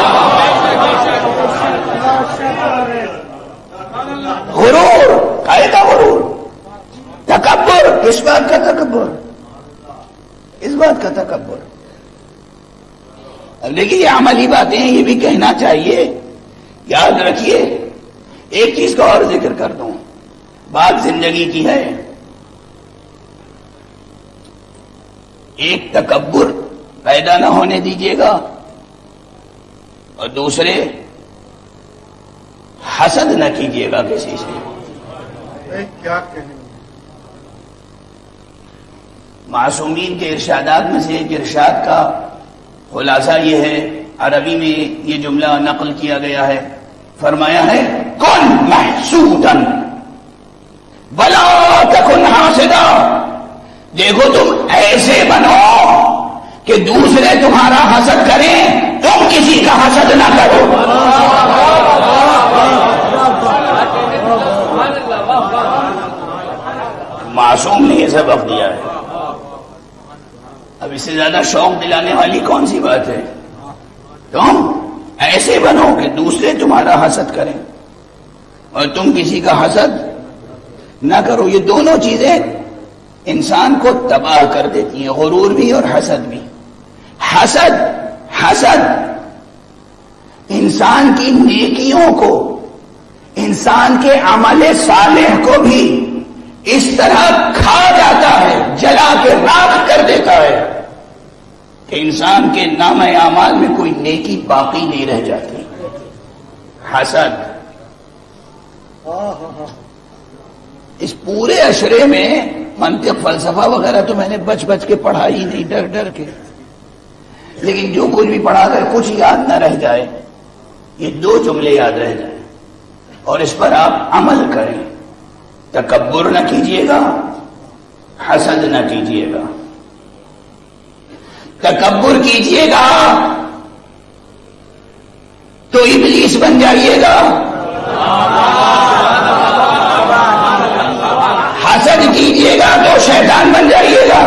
غرور، کہے گا غرور، تکبر، کس بات کا تکبر؟ اس بات کا تکبر. اب دیکھیے یہ عملی باتیں ہیں، یہ بھی کہنا چاہیے. یاد رکھیے ایک چیز کا اور ذکر کر دوں، بات زندگی کی ہے. ایک تکبر پیدا نہ ہونے دیجیے گا، اور دوسرے حسد نہ کیجیے گا کسی سے. کیا کہیں معصومین کے ارشادات میں سے ایک ارشاد کا خلاصہ یہ ہے، عربی میں یہ جملہ نقل کیا گیا ہے. فرمایا ہے کن محسودا ولا تکن حاسدا. دیکھو تم ایسے بنو کہ دوسرے تمہارا حسد کریں، تم کسی کا حسد نہ کرو. معصوم نے یہ سبق دیا ہے. اب اس سے زیادہ شوق دلانے والی کون سی بات ہے؟ تم ایسے بنو کہ دوسرے تمہارا حسد کریں اور تم کسی کا حسد نہ کرو. یہ دونوں چیزیں انسان کو تباہ کر دیتی ہیں، غرور بھی اور حسد بھی. حسد حسد انسان کی نیکیوں کو، انسان کے عمل صالح کو بھی اس طرح کھا جاتا ہے، جلا کے راکھ کر دیتا ہے کہ انسان کے نام اعمال میں کوئی نیکی باقی نہیں رہ جاتی. حسد. اس پورے اشرے میں منطق، فلسفہ وغیرہ تو میں نے بچ بچ کے پڑھا ہی نہیں، ڈر ڈر کے. لیکن جو کچھ بھی پڑھا کر کچھ یاد نہ رہ جائے، یہ دو جملے یاد رہ جائیں اور اس پر آپ عمل کریں. تکبر نہ کیجیے گا، حسد نہ کیجیے گا. تکبر کیجیے گا تو ابلیس بن جائیے گا، حسد کیجیے گا تو شیطان بن جائیے گا.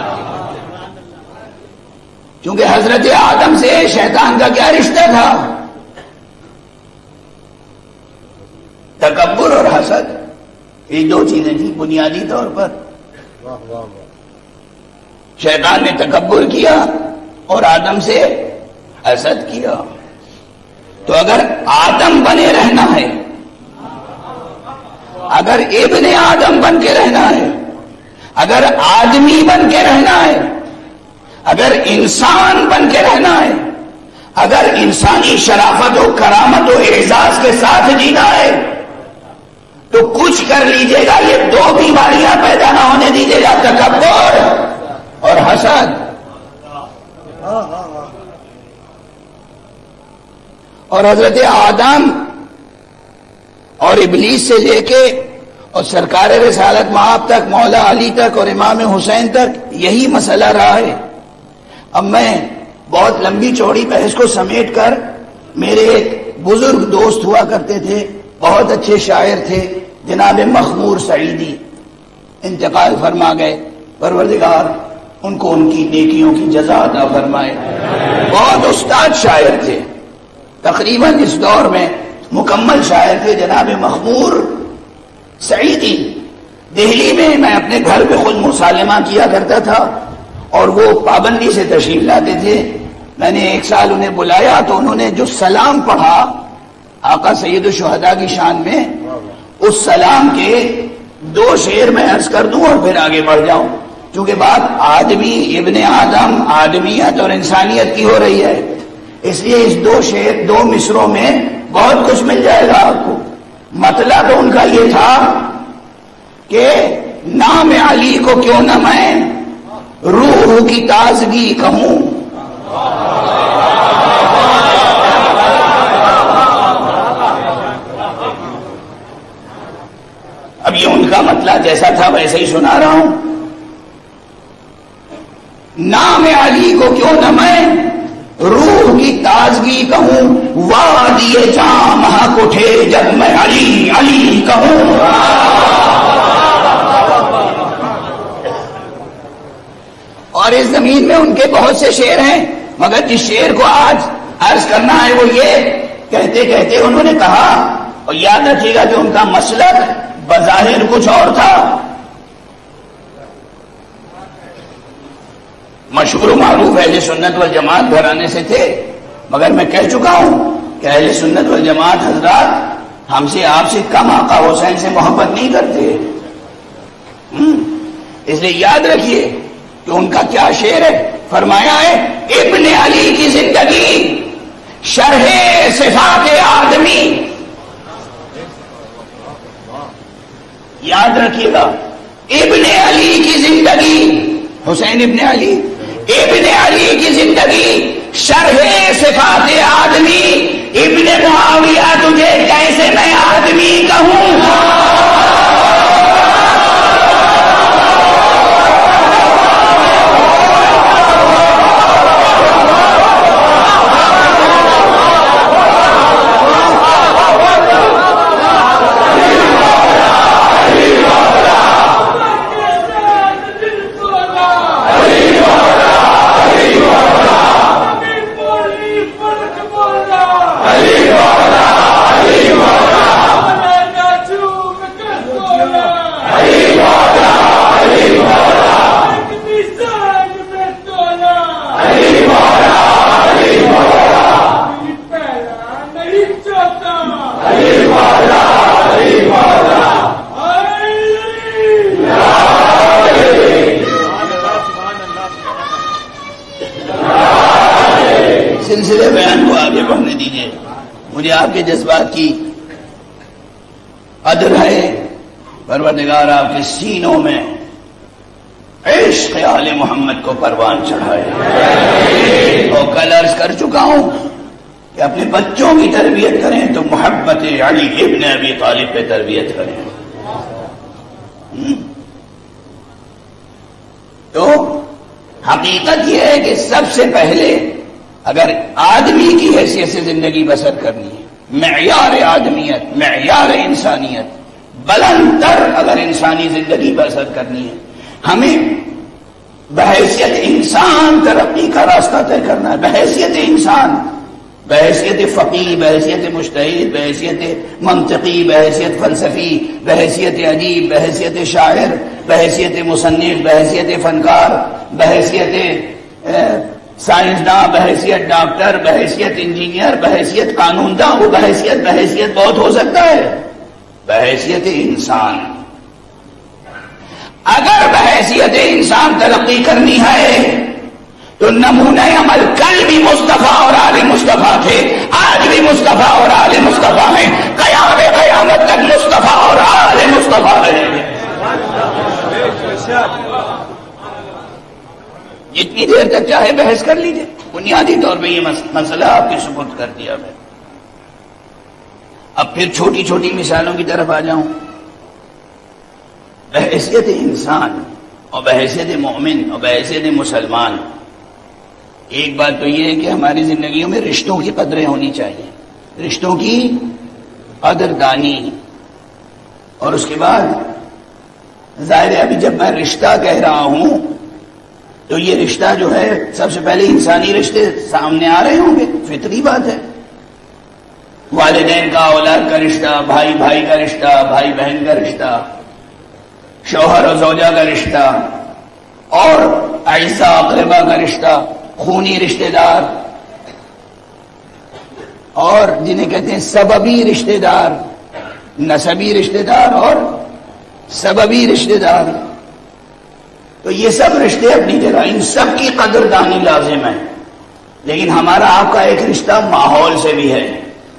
کیونکہ حضرت آدم سے شیطان کا کیا رشتہ تھا؟ تکبر اور حسد، یہ دو چیزیں تھیں بنیادی طور پر. شیطان نے تکبر کیا اور آدم سے حسد کیا. تو اگر آدم بنے رہنا ہے، اگر ابن آدم بن کے رہنا ہے، اگر آدمی بن کے رہنا ہے، اگر انسان بن کے رہنا ہے، اگر انسانی شرافت و کرامت و اعزاز کے ساتھ جینا ہے تو کچھ کر لیجیے گا. یہ دو بیماریاں پیدا نہ ہونے دیجیے گا، تکبر اور حسد. اور حضرت آدم اور ابلیس سے لے کے اور سرکار رسالت مآب تک، مولا علی تک اور امام حسین تک یہی مسئلہ رہا ہے. اب میں بہت لمبی چوڑی بحث کو سمیٹ کر، میرے ایک بزرگ دوست ہوا کرتے تھے، بہت اچھے شاعر تھے، جناب مخمور سعیدی، انتقال فرما گئے. پروردگار ان کو ان کی نیکیوں کی جزا عطا فرمائے. بہت استاد شاعر تھے، تقریباً اس دور میں مکمل شاعر تھے جناب مخمور سعیدی. دہلی میں میں اپنے گھر پہ خود مسالمہ کیا کرتا تھا اور وہ پابندی سے تشریف لاتے تھے. میں نے ایک سال انہیں بلایا تو انہوں نے جو سلام پڑھا آقا سید الشہداء کی شان میں، اس سلام کے دو شعر میں عرض کر دوں اور پھر آگے بڑھ جاؤں، چونکہ بات آدمی، ابن آدم، آدمیت اور انسانیت کی ہو رہی ہے، اس لیے اس دو شعر دو مصروں میں بہت کچھ مل جائے گا آپ کو۔ مطلب ان کا یہ تھا کہ نام علی کو کیوں نہ میں روح کی تازگی کہوں، اب یہ ان کا مطلب جیسا تھا ویسے ہی سنا رہا ہوں۔ نام علی کو کیوں نہ میں روح کی تازگی کہوں، وادی جام مہک اٹھے جب میں علی علی کہوں۔ اور اس زمین میں ان کے بہت سے شعر ہیں، مگر جس شعر کو آج عرض کرنا ہے وہ یہ کہتے کہتے انہوں نے کہا، اور یاد رکھیے گا کہ ان کا مسلک بظاہر کچھ اور تھا، مشہور و معروف اہل سنت والجماعت گھرانے سے تھے، مگر میں کہہ چکا ہوں کہ اہل سنت والجماعت حضرات ہم سے آپ سے کم آقا حسین سے محبت نہیں کرتے، اس لیے یاد رکھیے کہ ان کا کیا شعر ہے، فرمایا ہے ابن علی کی زندگی شرح صفات آدمی، یاد رکھیے گا ابن علی کی زندگی، حسین ابن علی، ابن علی کی زندگی شرح صفات آدمی، ابن معاویہ تجھے کیسے میں آدمی کہوں۔ سلسلے بیان کو آگے بڑھنے دیجیے، مجھے آپ کے جذبات کی قدر ہے، پروردگار آپ کے سینوں میں عشق آل محمد کو پروان چڑھائے۔ اور کل عرض کر چکا ہوں کہ اپنے بچوں کی تربیت کریں تو محبت علی ابن ابی طالب پہ تربیت کریں۔ تو حقیقت یہ ہے کہ سب سے پہلے اگر آدمی کی حیثیت سے زندگی بسر کرنی ہے، معیار آدمیت، معیار انسانیت بلند تر اگر انسانی زندگی بسر کرنی ہے، ہمیں بحیثیت انسان ترقی کا راستہ طے کرنا ہے، بحیثیت انسان، بحیثیت فقیہ، بحیثیت مجتہد، بحیثیت منطقی، بحیثیت فلسفی، بحیثیت ادیب، بحیثیت شاعر، بحیثیت مصنف، بحیثیت فنکار، بحیثیت سائنسداں، بحیثیت ڈاکٹر، بحیثیت انجینئر، بحیثیت قانون داں، وہ بحیثیت بحیثیت بہت ہو سکتا ہے، بحیثیت انسان اگر بحیثیت انسان ترقی کرنی ہے تو نمونہ عمل کل بھی مصطفیٰ اور آل مصطفیٰ تھے، آج بھی مصطفیٰ اور آل مصطفیٰ ہیں، قیام قیامت تک مصطفیٰ اور آل مصطفیٰ رہیں گے۔ جتنی دیر تک چاہے بحث کر لیجئے، بنیادی طور پہ یہ مسئلہ آپ کے سپرد کر دیا میں۔ اب پھر چھوٹی چھوٹی مثالوں کی طرف آ جاؤں۔ بحیثیت انسان اور بحیثیت مومن اور بحیثیت مسلمان، ایک بات تو یہ ہے کہ ہماری زندگیوں میں رشتوں کی قدریں ہونی چاہیے، رشتوں کی قدردانی، اور اس کے بعد ظاہر ہے ابھی جب میں رشتہ کہہ رہا ہوں تو یہ رشتہ جو ہے سب سے پہلے انسانی رشتے سامنے آ رہے ہوں گے، فطری بات ہے، والدین کا اولاد کا رشتہ، بھائی بھائی کا رشتہ، بھائی بہن کا رشتہ، شوہر اور زوجہ کا رشتہ، اور اعزاء اقربا کا رشتہ، خونی رشتہ دار، اور جنہیں کہتے ہیں سببی رشتہ دار، نسبی رشتہ دار اور سببی رشتہ دار. تو یہ سب رشتے اپنی جگہ، ان سب کی قدردانی لازم ہے. لیکن ہمارا آپ کا ایک رشتہ ماحول سے بھی ہے،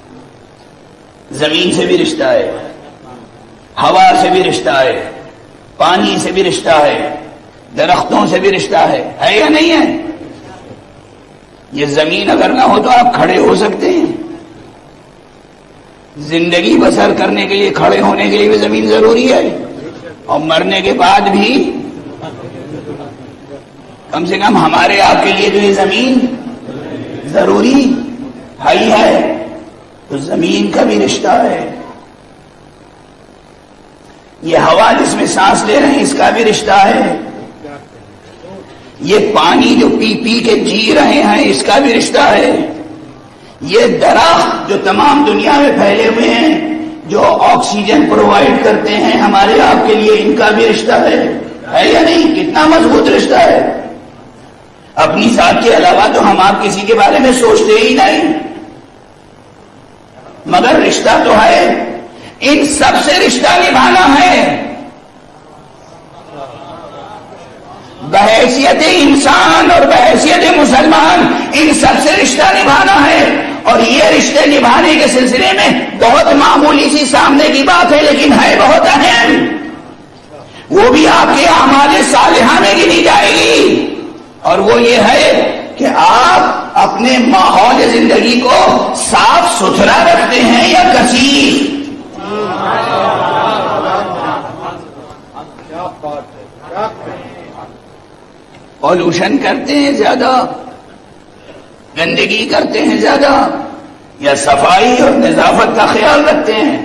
زمین سے بھی رشتہ ہے، ہوا سے بھی رشتہ ہے، پانی سے بھی رشتہ ہے، درختوں سے بھی رشتہ ہے. ہے یا نہیں ہے؟ یہ زمین اگر نہ ہو تو آپ کھڑے ہو سکتے ہیں؟ زندگی بسر کرنے کے لیے، کھڑے ہونے کے لیے بھی زمین ضروری ہے، اور مرنے کے بعد بھی کم سے کم ہمارے آپ کے لیے تو یہ زمین ضروری ہے ہے. تو زمین کا بھی رشتہ ہے. یہ ہوا جس میں سانس لے رہے ہیں اس کا بھی رشتہ ہے. یہ پانی جو پی پی کے جی رہے ہیں اس کا بھی رشتہ ہے. یہ درخت جو تمام دنیا میں پھیلے ہوئے ہیں جو آکسیجن پرووائڈ کرتے ہیں ہمارے آپ کے لیے، ان کا بھی رشتہ ہے. ہے یا نہیں؟ کتنا مضبوط رشتہ ہے. اپنی ذات کے علاوہ تو ہم آپ کسی کے بارے میں سوچتے ہی نہیں، مگر رشتہ تو ہے. ان سب سے رشتہ نبھانا ہے. بحیثیت انسان اور بحیثیت مسلمان ان سب سے رشتہ نبھانا ہے. اور یہ رشتے نبھانے کے سلسلے میں بہت معمولی سی سامنے کی بات ہے، لیکن ہے بہت اہم. وہ بھی آپ کے اعمال صالحہ میں گنی جائے گی. اور وہ یہ ہے کہ آپ اپنے ماحول زندگی کو صاف ستھرا رکھتے ہیں یا کثیر. پولوشن کرتے ہیں زیادہ، گندگی کرتے ہیں زیادہ، یا صفائی اور نظافت کا خیال رکھتے ہیں؟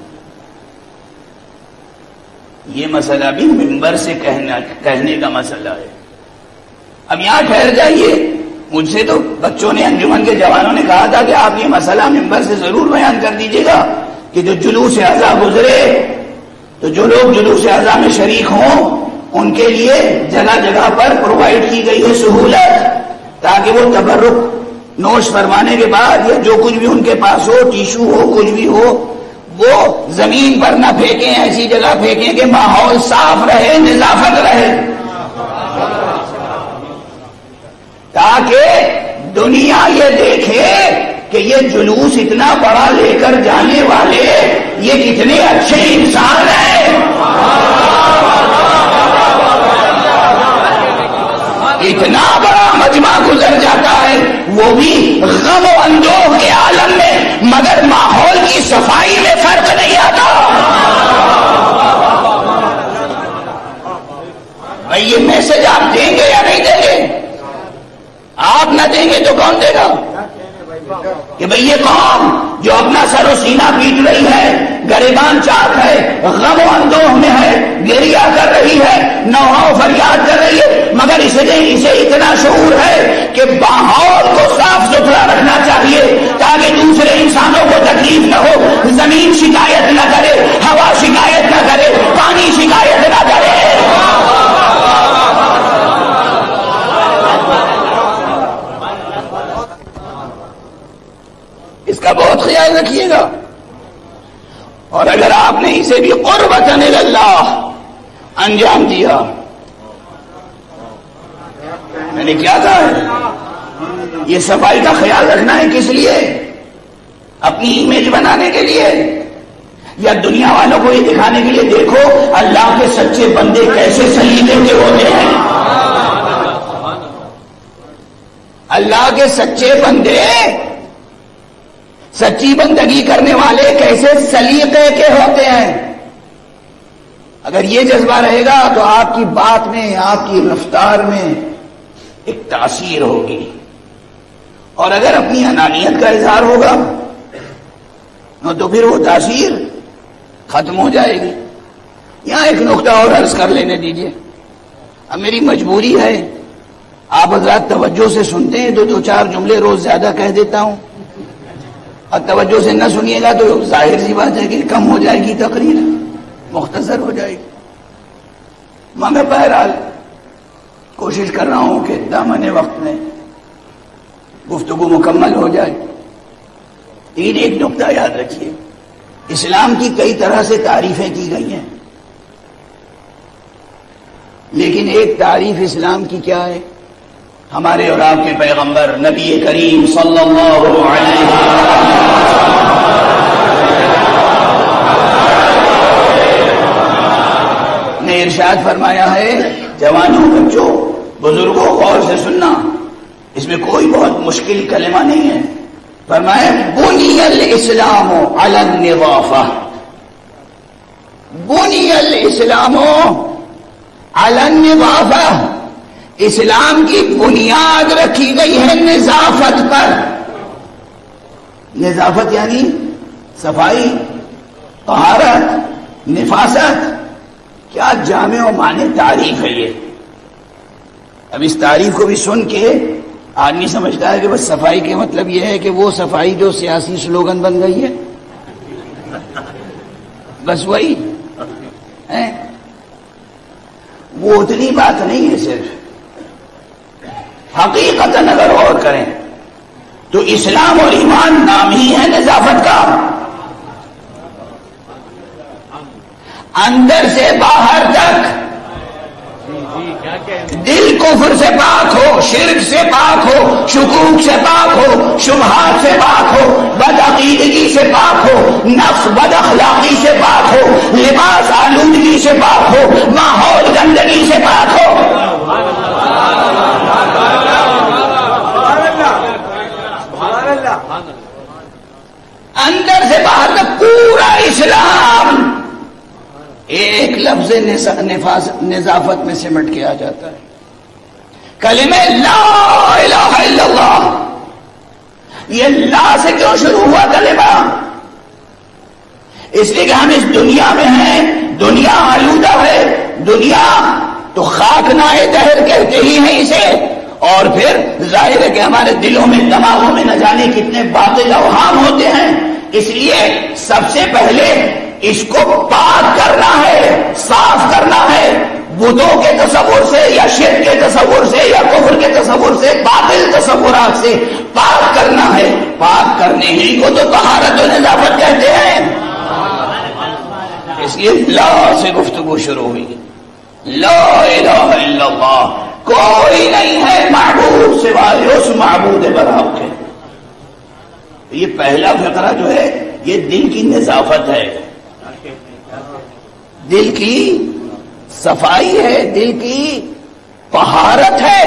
یہ مسئلہ بھی منبر سے کہنا کہنے کا مسئلہ ہے. اب یہاں ٹھہر جائیے. مجھ سے تو بچوں نے، انجمن کے جوانوں نے کہا تھا کہ آپ یہ مسئلہ منبر سے ضرور بیان کر دیجیے گا کہ جو جلوس اعضاء گزرے تو جو لوگ جلوس اعضاء میں شریک ہوں ان کے لیے جگہ جگہ پر پرووائڈ کی گئی ہے سہولت، تاکہ وہ تبرک نوش فرمانے کے بعد یا جو کچھ بھی ان کے پاس ہو، ٹیشو ہو، کچھ بھی ہو، وہ زمین پر نہ پھینکیں، ایسی جگہ پھینکیں کہ ماحول صاف رہے، نظافت رہے، تاکہ دنیا یہ دیکھے کہ یہ جلوس اتنا بڑا لے کر جانے والے یہ کتنے اچھے انسان ہیں. اتنا بڑا مجمع گزر جاتا ہے وہ بھی غم و اندوہ کے عالم میں، مگر ماحول کی صفائی میں فرق نہیں آتا. بھائی یہ میسج آپ دیں گے یا نہیں دیں گے؟ آپ نہ دیں گے تو کون دے گا؟ کہ بھئی یہ قوم جو اپنا سر و سینہ پیٹ رہی ہے، گریبان چاک ہے، غم و اندوہ میں ہے، گریہ کر رہی ہے، نوحہ فریاد کر رہی ہے، مگر اسے اسے اتنا شعور ہے کہ ماحول کو صاف ستھرا رکھنا چاہیے تاکہ دوسرے انسانوں کو تکلیف نہ ہو. زمین شکایت نہ کرے، ہوا شکایت نہ کرے، پانی شکایت نہ کرے. اس کا بہت خیال رکھیے گا. اور اگر آپ نے اسے بھی قربۃ اللہ انجام دیا، میں نے کیا کہا ہے یہ صفائی کا خیال رکھنا ہے کس لیے؟ اپنی امیج بنانے کے لیے یا دنیا والوں کو یہ دکھانے کے لیے دیکھو اللہ کے سچے بندے کیسے سلیقے کے ہوتے ہیں. اللہ کے سچے بندے، سچی بندگی کرنے والے کیسے سلیقے کے ہوتے ہیں. اگر یہ جذبہ رہے گا تو آپ کی بات میں، آپ کی رفتار میں ایک تاثیر ہوگی. اور اگر اپنی انانیت کا اظہار ہوگا تو پھر وہ تاثیر ختم ہو جائے گی. یہاں ایک نقطہ اور عرض کر لینے دیجیے. اب میری مجبوری ہے، آپ حضرات توجہ سے سنتے ہیں تو دو چار جملے روز زیادہ کہہ دیتا ہوں، اور توجہ سے نہ سنیے گا تو ظاہر سی بات ہے کہ کم ہو جائے گی، تقریر مختصر ہو جائے گی. مگر بہرحال کوشش کر رہا ہوں کہ دامن وقت میں گفتگو مکمل ہو جائے. لیکن ایک نقطہ یاد رکھیے، اسلام کی کئی طرح سے تعریفیں کی گئی ہیں. لیکن ایک تعریف اسلام کی کیا ہے؟ ہمارے اور آپ کے پیغمبر نبی کریم صلی اللہ علیہ وسلم نے ارشاد فرمایا ہے، جوانوں بچوں بزرگوں غور سے سننا، اس میں کوئی بہت مشکل کلمہ نہیں ہے. فرمایا بنی الاسلام علی النظافہ، بنی الاسلام علی النظافہ، اسلام کی بنیاد رکھی گئی ہے نظافت پر. نظافت یعنی صفائی، طہارت، نفاست. کیا جامع و معنی تعریف ہے یہ. اب اس تعریف کو بھی سن کے آدمی سمجھتا ہے کہ بس صفائی کے مطلب یہ ہے کہ وہ صفائی جو سیاسی سلوگن بن گئی ہے، بس وہی ہے. وہ اتنی بات نہیں ہے. صرف حقیقتاً اگر غور کریں تو اسلام اور ایمان نام ہی ہے نظافت کا. اندر سے باہر تک دل کفر سے پاک ہو، شرک سے پاک ہو، شکوک سے پاک ہو، شبہات سے پاک ہو، بدعقیدگی سے پاک ہو، نفس بد اخلاقی سے پاک ہو، لباس آلودگی سے پاک ہو، ماحول گندگی سے پاک ہو. اندر سے باہر تک پورا اسلام ایک لفظ نظافت میں سمٹ کے آ جاتا ہے. کلمہ لا الہ الا اللہ، یہ لا سے کیوں شروع ہوا کلمہ؟ اس لیے کہ ہم اس دنیا میں ہیں، دنیا آلودہ ہے. دنیا تو خاکنائے دہر کہتے ہی ہیں اسے. اور پھر ظاہر ہے کہ ہمارے دلوں میں دماغوں میں نہ جانے کتنے باطل اوہام ہوتے ہیں. اس لیے سب سے پہلے اس کو پاک کرنا ہے، صاف کرنا ہے. بتوں کے تصور سے یا شرک کے تصور سے یا کفر کے تصور سے، باطل تصورات سے پاک کرنا ہے. پاک کرنے ہی کو تو طہارت و نظافت کہتے ہیں. اس لیے لا سے گفتگو شروع ہوئی. لا الہ الا اللہ، کوئی نہیں ہے معبود سوائے اس معبود برحق کے. یہ پہلا فقرہ جو ہے یہ دل کی نظافت ہے، دل کی صفائی ہے، دل کی طہارت ہے.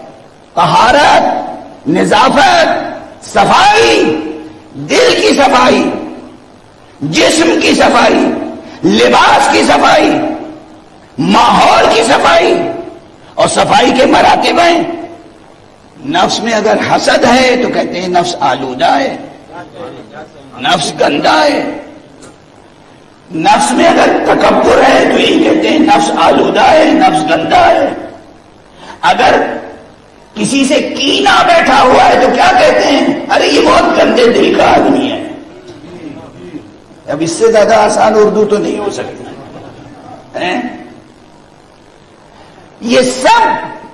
طہارت، نظافت، صفائی، دل کی صفائی، جسم کی صفائی، لباس کی صفائی، ماحول کی صفائی. اور صفائی کے مراتب ہیں. نفس میں اگر حسد ہے تو کہتے ہیں نفس آلودہ ہے، نفس گندا ہے. نفس میں اگر تکبر ہے تو یہی کہتے ہیں نفس آلودہ ہے، نفس گندا ہے. اگر کسی سے کینہ بیٹھا ہوا ہے تو کیا کہتے ہیں؟ ارے یہ بہت گندے دل کا آدمی ہے. اب اس سے زیادہ آسان اردو تو نہیں ہو سکتی. یہ سب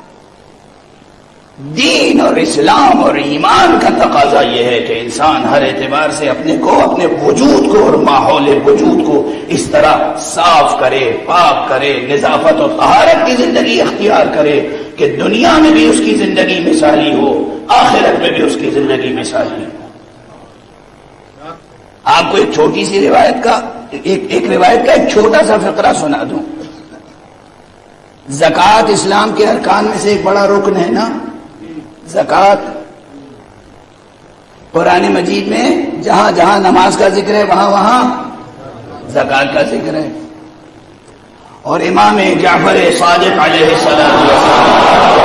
دین اور اسلام اور ایمان کا تقاضا یہ ہے کہ انسان ہر اعتبار سے اپنے کو، اپنے وجود کو اور ماحول وجود کو اس طرح صاف کرے، پاک کرے، نظافت اور طہارت کی زندگی اختیار کرے کہ دنیا میں بھی اس کی زندگی مثالی ہو، آخرت میں بھی اس کی زندگی مثالی ہو. آپ کو ایک چھوٹی سی روایت کا ایک ایک روایت کا ایک چھوٹا سا فقرہ سنا دوں. زکوٰۃ اسلام کے ارکان میں سے ایک بڑا رکن ہے نا زکوٰۃ. قرآن مجید میں جہاں جہاں نماز کا ذکر ہے وہاں وہاں زکوٰۃ کا ذکر ہے. اور امام جعفر صادق علیہ السلام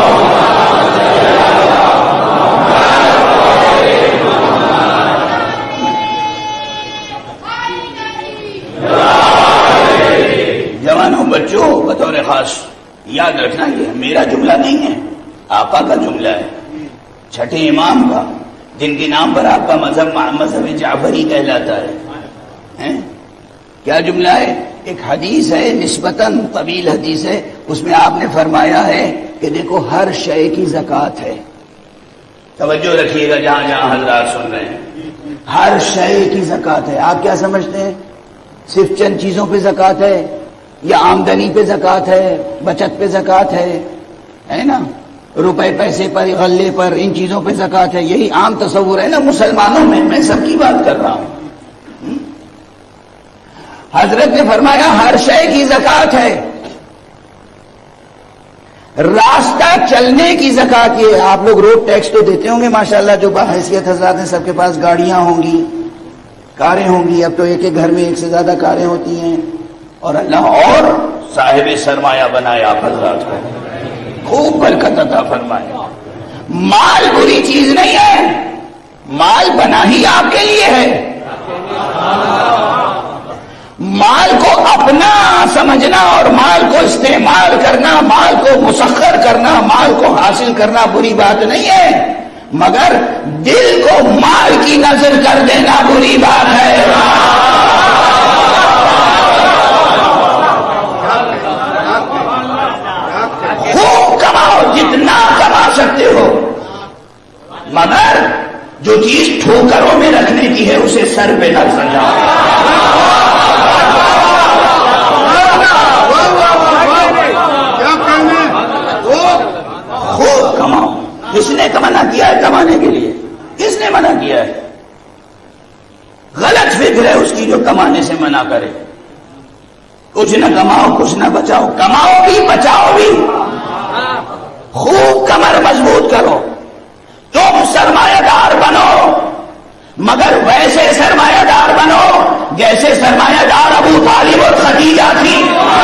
جوانوں بچوں بطور خاص یاد رکھنا، یہ میرا جملہ نہیں ہے، آقا کا جملہ ہے، چھٹے امام کا، جن کے نام پر آپ کا مذہب مذہب جعفری کہلاتا ہے. کیا جملہ ہے؟ ایک حدیث ہے، نسبتاً طویل حدیث ہے. اس میں آپ نے فرمایا ہے کہ دیکھو ہر شے کی زکوٰۃ ہے. توجہ رکھیے گا جہاں جہاں حضرات سن رہے ہیں، ہر شے کی زکوٰۃ ہے. آپ کیا سمجھتے ہیں صرف چند چیزوں پہ زکوٰۃ ہے؟ یا آمدنی پہ زکوٰۃ ہے، بچت پہ زکوٰۃ ہے، ہے نا، روپے پیسے پر، غلے پر، ان چیزوں پہ زکوٰۃ ہے. یہی عام تصور ہے نا مسلمانوں میں. میں سب کی بات کر رہا ہوں. حضرت نے فرمایا ہر شے کی زکوٰۃ ہے. راستہ چلنے کی زکوٰۃ یہ ہے. آپ لوگ روڈ ٹیکس تو دیتے ہوں گے ماشاءاللہ، جو باحیثیت حضرات ہیں سب کے پاس گاڑیاں ہوں گی، کاریں ہوں گی. اب تو ایک ایک گھر میں ایک سے زیادہ کاریں ہوتی ہیں. اور اللہ اور صاحب سرمایہ بنائے آپ حضرات کو، خوب برکت عطا فرمائے. مال بری چیز نہیں ہے، مال بنا ہی آپ کے لیے ہے. مال کو اپنا سمجھنا اور مال کو استعمال کرنا، مال کو مسخر کرنا، مال کو حاصل کرنا بری بات نہیں ہے، مگر دل کو مال کی نظر کر دینا بری بات ہے. خوب کماؤ، جتنا کما سکتے ہو، مگر جو چیز ٹھوکروں میں رکھنے کی ہے اسے سر پہ نہ سجاؤ. خوب کماؤ. کس نے منع کیا ہے کمانے کے لیے؟ کس نے منع کیا ہے؟ غلط فکر ہے اس کی جو کمانے سے منع کرے. کچھ نہ کماؤ، کچھ نہ بچاؤ. کماؤ بھی بچاؤ بھی. خوب کمر مضبوط کرو. تم سرمایہ دار بنو، مگر ویسے سرمایہ دار بنو جیسے سرمایہ دار ابو طالب اور خدیجہ تھی.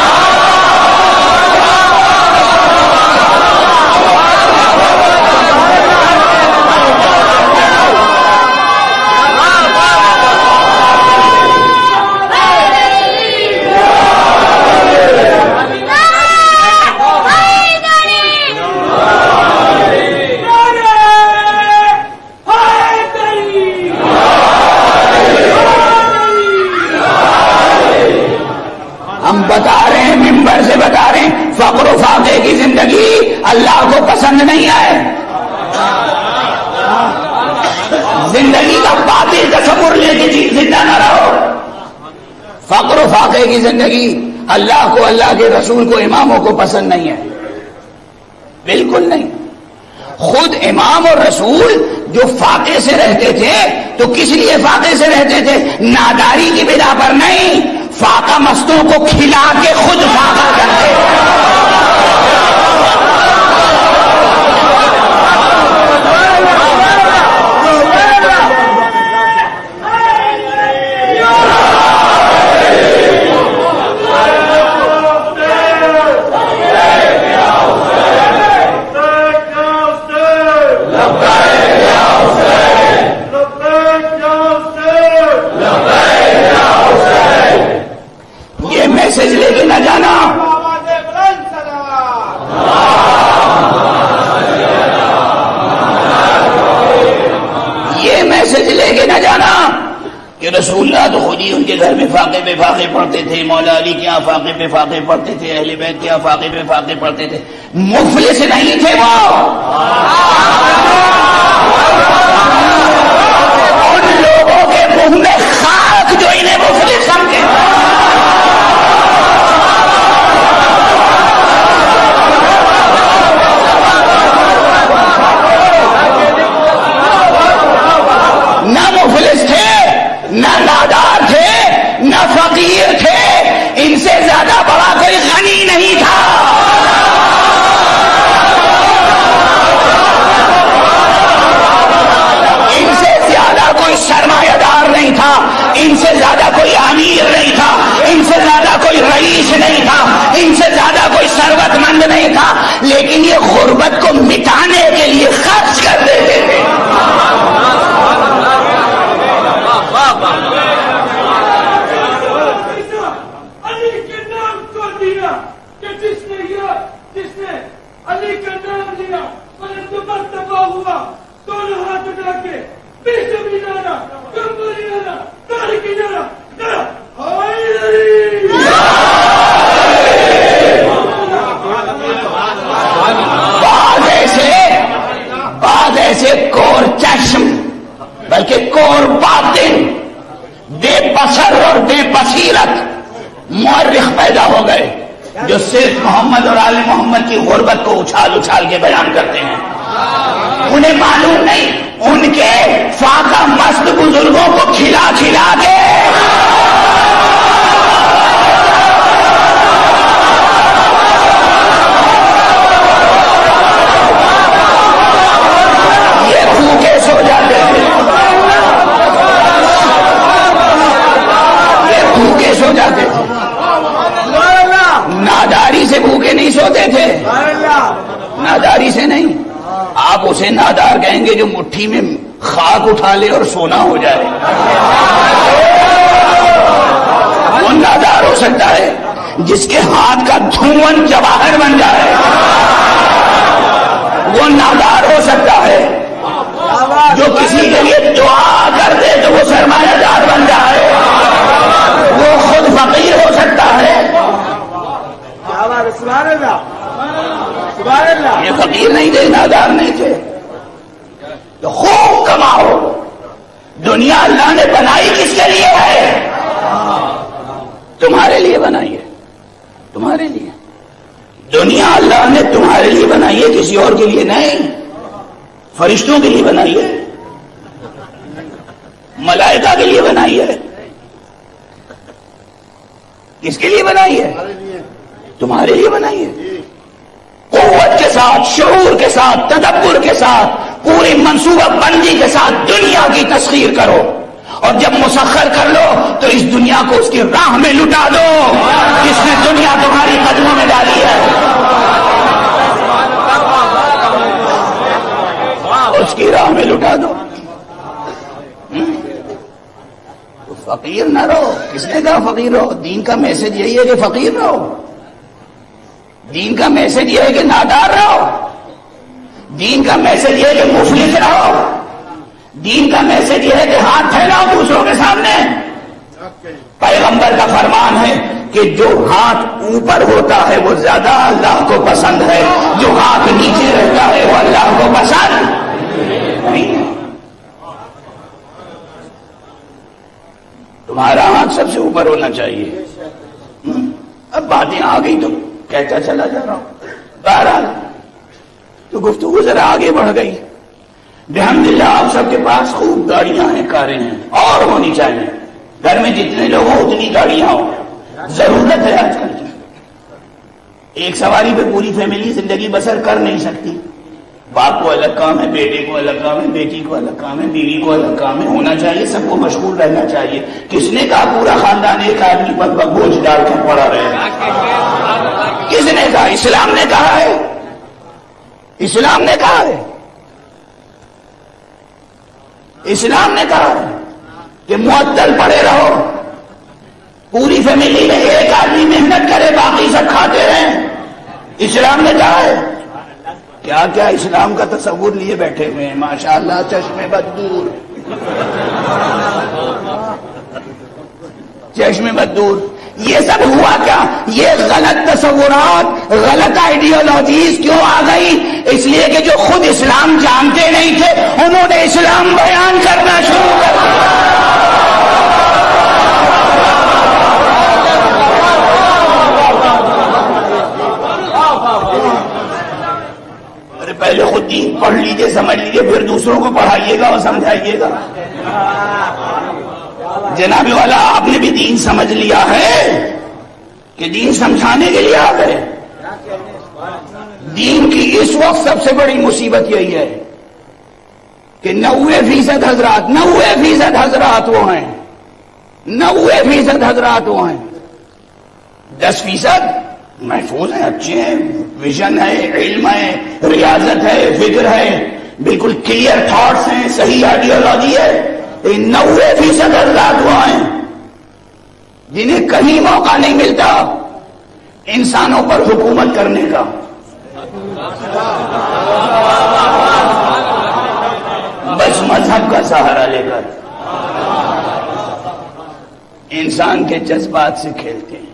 بتا رہے ہیں، ممبر سے بتا رہے ہیں، فقر و فاقے کی زندگی اللہ کو پسند نہیں ہے. زندگی کا باطل تصور لے کے زندہ نہ رہو. فقر و فاقے کی زندگی اللہ کو، اللہ کے رسول کو، اماموں کو پسند نہیں ہے، بالکل نہیں. خود امام اور رسول جو فاقے سے رہتے تھے تو کس لیے فاقے سے رہتے تھے؟ ناداری کی بنا پر نہیں، فاقہ مستوں کو کھلا کے خود فاقہ کرتے. میسج لے کے نہ جانا، یہ میسج لے کے نہ جانا کہ رسول اللہ تو خود ہی ان کے گھر میں فاقے پہ فاقے پڑھتے تھے، مولا علی کے یہاں فاقے پہ فاقے پڑھتے تھے، اہل بیت کے یہاں فاقے پہ فاقے پڑھتے تھے. مفلس نہیں تھے وہ. ان لوگوں کے منہ میں خاک جو انہیں مفلس سمجھے. نہ مفلس تھے، نہ نادار تھے، نہ فقیر تھے. ان سے زیادہ بڑا کوئی غنی نہیں تھا. ان سے زیادہ کوئی سرمایہ دار نہیں تھا. ان سے زیادہ کوئی امیر نہیں تھا. ان سے زیادہ کوئی رئیس نہیں تھا. ان سے زیادہ کوئی ثروت مند نہیں تھا. لیکن یہ غربت کو مٹانے کے لیے خرچ کر دیتے تھے. بعض ایسے بعض ایسے کور چشم بلکہ کور باطن، بے بصر اور بے بصیرت مورخ پیدا ہو گئے جو صرف محمد اور آل محمد کی غربت کو اچھال اچھال کے بیان کرتے ہیں. انہیں معلوم نہیں ان کے فاقہ مست بزرگوں کو کھلا کھلا کے یہ بھوکے سو جاتے تھے, یہ بھوکے سو جاتے تھے, ناداری سے بھوکے نہیں سوتے تھے, ناداری سے نہیں. آپ اسے نادار کہیں گے جو مٹھی میں خاک اٹھا لے اور سونا ہو جائے. وہ نادار ہو سکتا ہے جس کے ہاتھ کا دھون جواہر بن جائے, وہ نادار ہو سکتا ہے. جو کسی کے لیے دعا کر دے تو وہ سرمایہ دار بن جائے, وہ خود فقیر ہو سکتا ہے. یہ فقیر نہیں تھے, نادار نہیں تھے. تو خوب کماؤ. دنیا اللہ نے بنائی کس کے لیے ہے؟ تمہارے لیے بنائی ہے, تمہارے لیے. دنیا اللہ نے تمہارے لیے بنائی ہے, کسی اور کے لیے نہیں. فرشتوں کے لیے بنائی ہے, ملائکہ کے لیے بنائی ہے. کس کے لیے بنائی ہے؟ تمہارے لیے بنائی ہے. قوت کے ساتھ, شعور کے ساتھ, تدبر کے ساتھ, پوری منصوبہ بندی کے ساتھ دنیا کی تسخیر کرو, اور جب مسخر کر لو تو اس دنیا کو اس کی راہ میں لٹا دو جس نے دنیا تمہاری قدموں میں ڈالی ہے. اس کی راہ میں لٹا دو. تو فقیر نہ رہو. کس نے کہا فقیر رہو؟ دین کا میسج یہی ہے کہ فقیر رہو. دین کا میسج یہ ہے کہ نادار رہو. دین کا میسج یہ ہے کہ مفلس رہو. دین کا میسج یہ ہے کہ ہاتھ پھیلاؤ دوسروں کے سامنے. پیغمبر کا فرمان ہے کہ جو ہاتھ اوپر ہوتا ہے وہ زیادہ اللہ کو پسند ہے, جو ہاتھ نیچے رہتا ہے وہ اللہ کو پسند نہیں ہے. تمہارا ہاتھ سب سے اوپر ہونا چاہیے. اب باتیں آ گئی تو کہتا چلا جا رہا ہوں. بہرحال تو گفتگو ذرا آگے بڑھ گئی. الحمدللہ آپ سب کے پاس خوب گاڑیاں ہیں, کاریں ہیں, اور ہونی چاہیے. گھر میں جتنے لوگ ہوں اتنی گاڑیاں ہوں, ضرورت ہے آج کل کی. ایک سواری پہ پوری فیملی زندگی بسر کر نہیں سکتی. باپ کو الگ کام ہے, بیٹے کو الگ کام ہے, بیٹی کو الگ کام ہے, بیوی کو الگ کام ہے. ہونا چاہیے, سب کو مشغول رہنا چاہیے. کس نے کہا پورا خاندان ایک آدمی پر بوجھ ڈال کے پڑا رہے؟ کس نے کہا؟ اسلام نے کہا ہے, اسلام نے کہا ہے, اسلام نے کہا ہے کہ معطل پڑے رہو. پوری فیملی میں ایک آدمی محنت کرے, باقی سب کھاتے رہیں. اسلام نے کہا ہے. کیا کیا اسلام کا تصور لیے بیٹھے ہوئے ہیں, ماشاءاللہ. چشمے بددور, چشمے بددور. یہ سب ہوا کیا؟ یہ غلط تصورات, غلط آئیڈیالوجیز کیوں آ گئی؟ اس لیے کہ جو خود اسلام جانتے نہیں تھے انہوں نے اسلام بیان کرنا شروع کر دیا. ارے پہلے خود دین پڑھ لیجئے, سمجھ لیجئے, پھر دوسروں کو پڑھائیے گا اور سمجھائیے گا. جناب والا, آپ نے بھی دین سمجھ لیا ہے کہ دین سمجھانے کے لیے آ گئے. دین کی اس وقت سب سے بڑی مصیبت یہی ہے کہ نوے فیصد حضرات نوے فیصد حضرات وہ ہیں نوے فیصد حضرات وہ ہیں دس فیصد محفوظ ہیں, اچھے ہیں, ویژن ہے, علم ہے, ریاضت ہے, فکر ہے, بالکل کلیئر تھاٹس ہیں, صحیح آئیڈیالوجی ہے. نوے فیصد حضرات وہ ہیں جنہیں کہیں موقع نہیں ملتا انسانوں پر حکومت کرنے کا. بس مذہب کا سہارا لے کر انسان کے جذبات سے کھیلتے ہیں.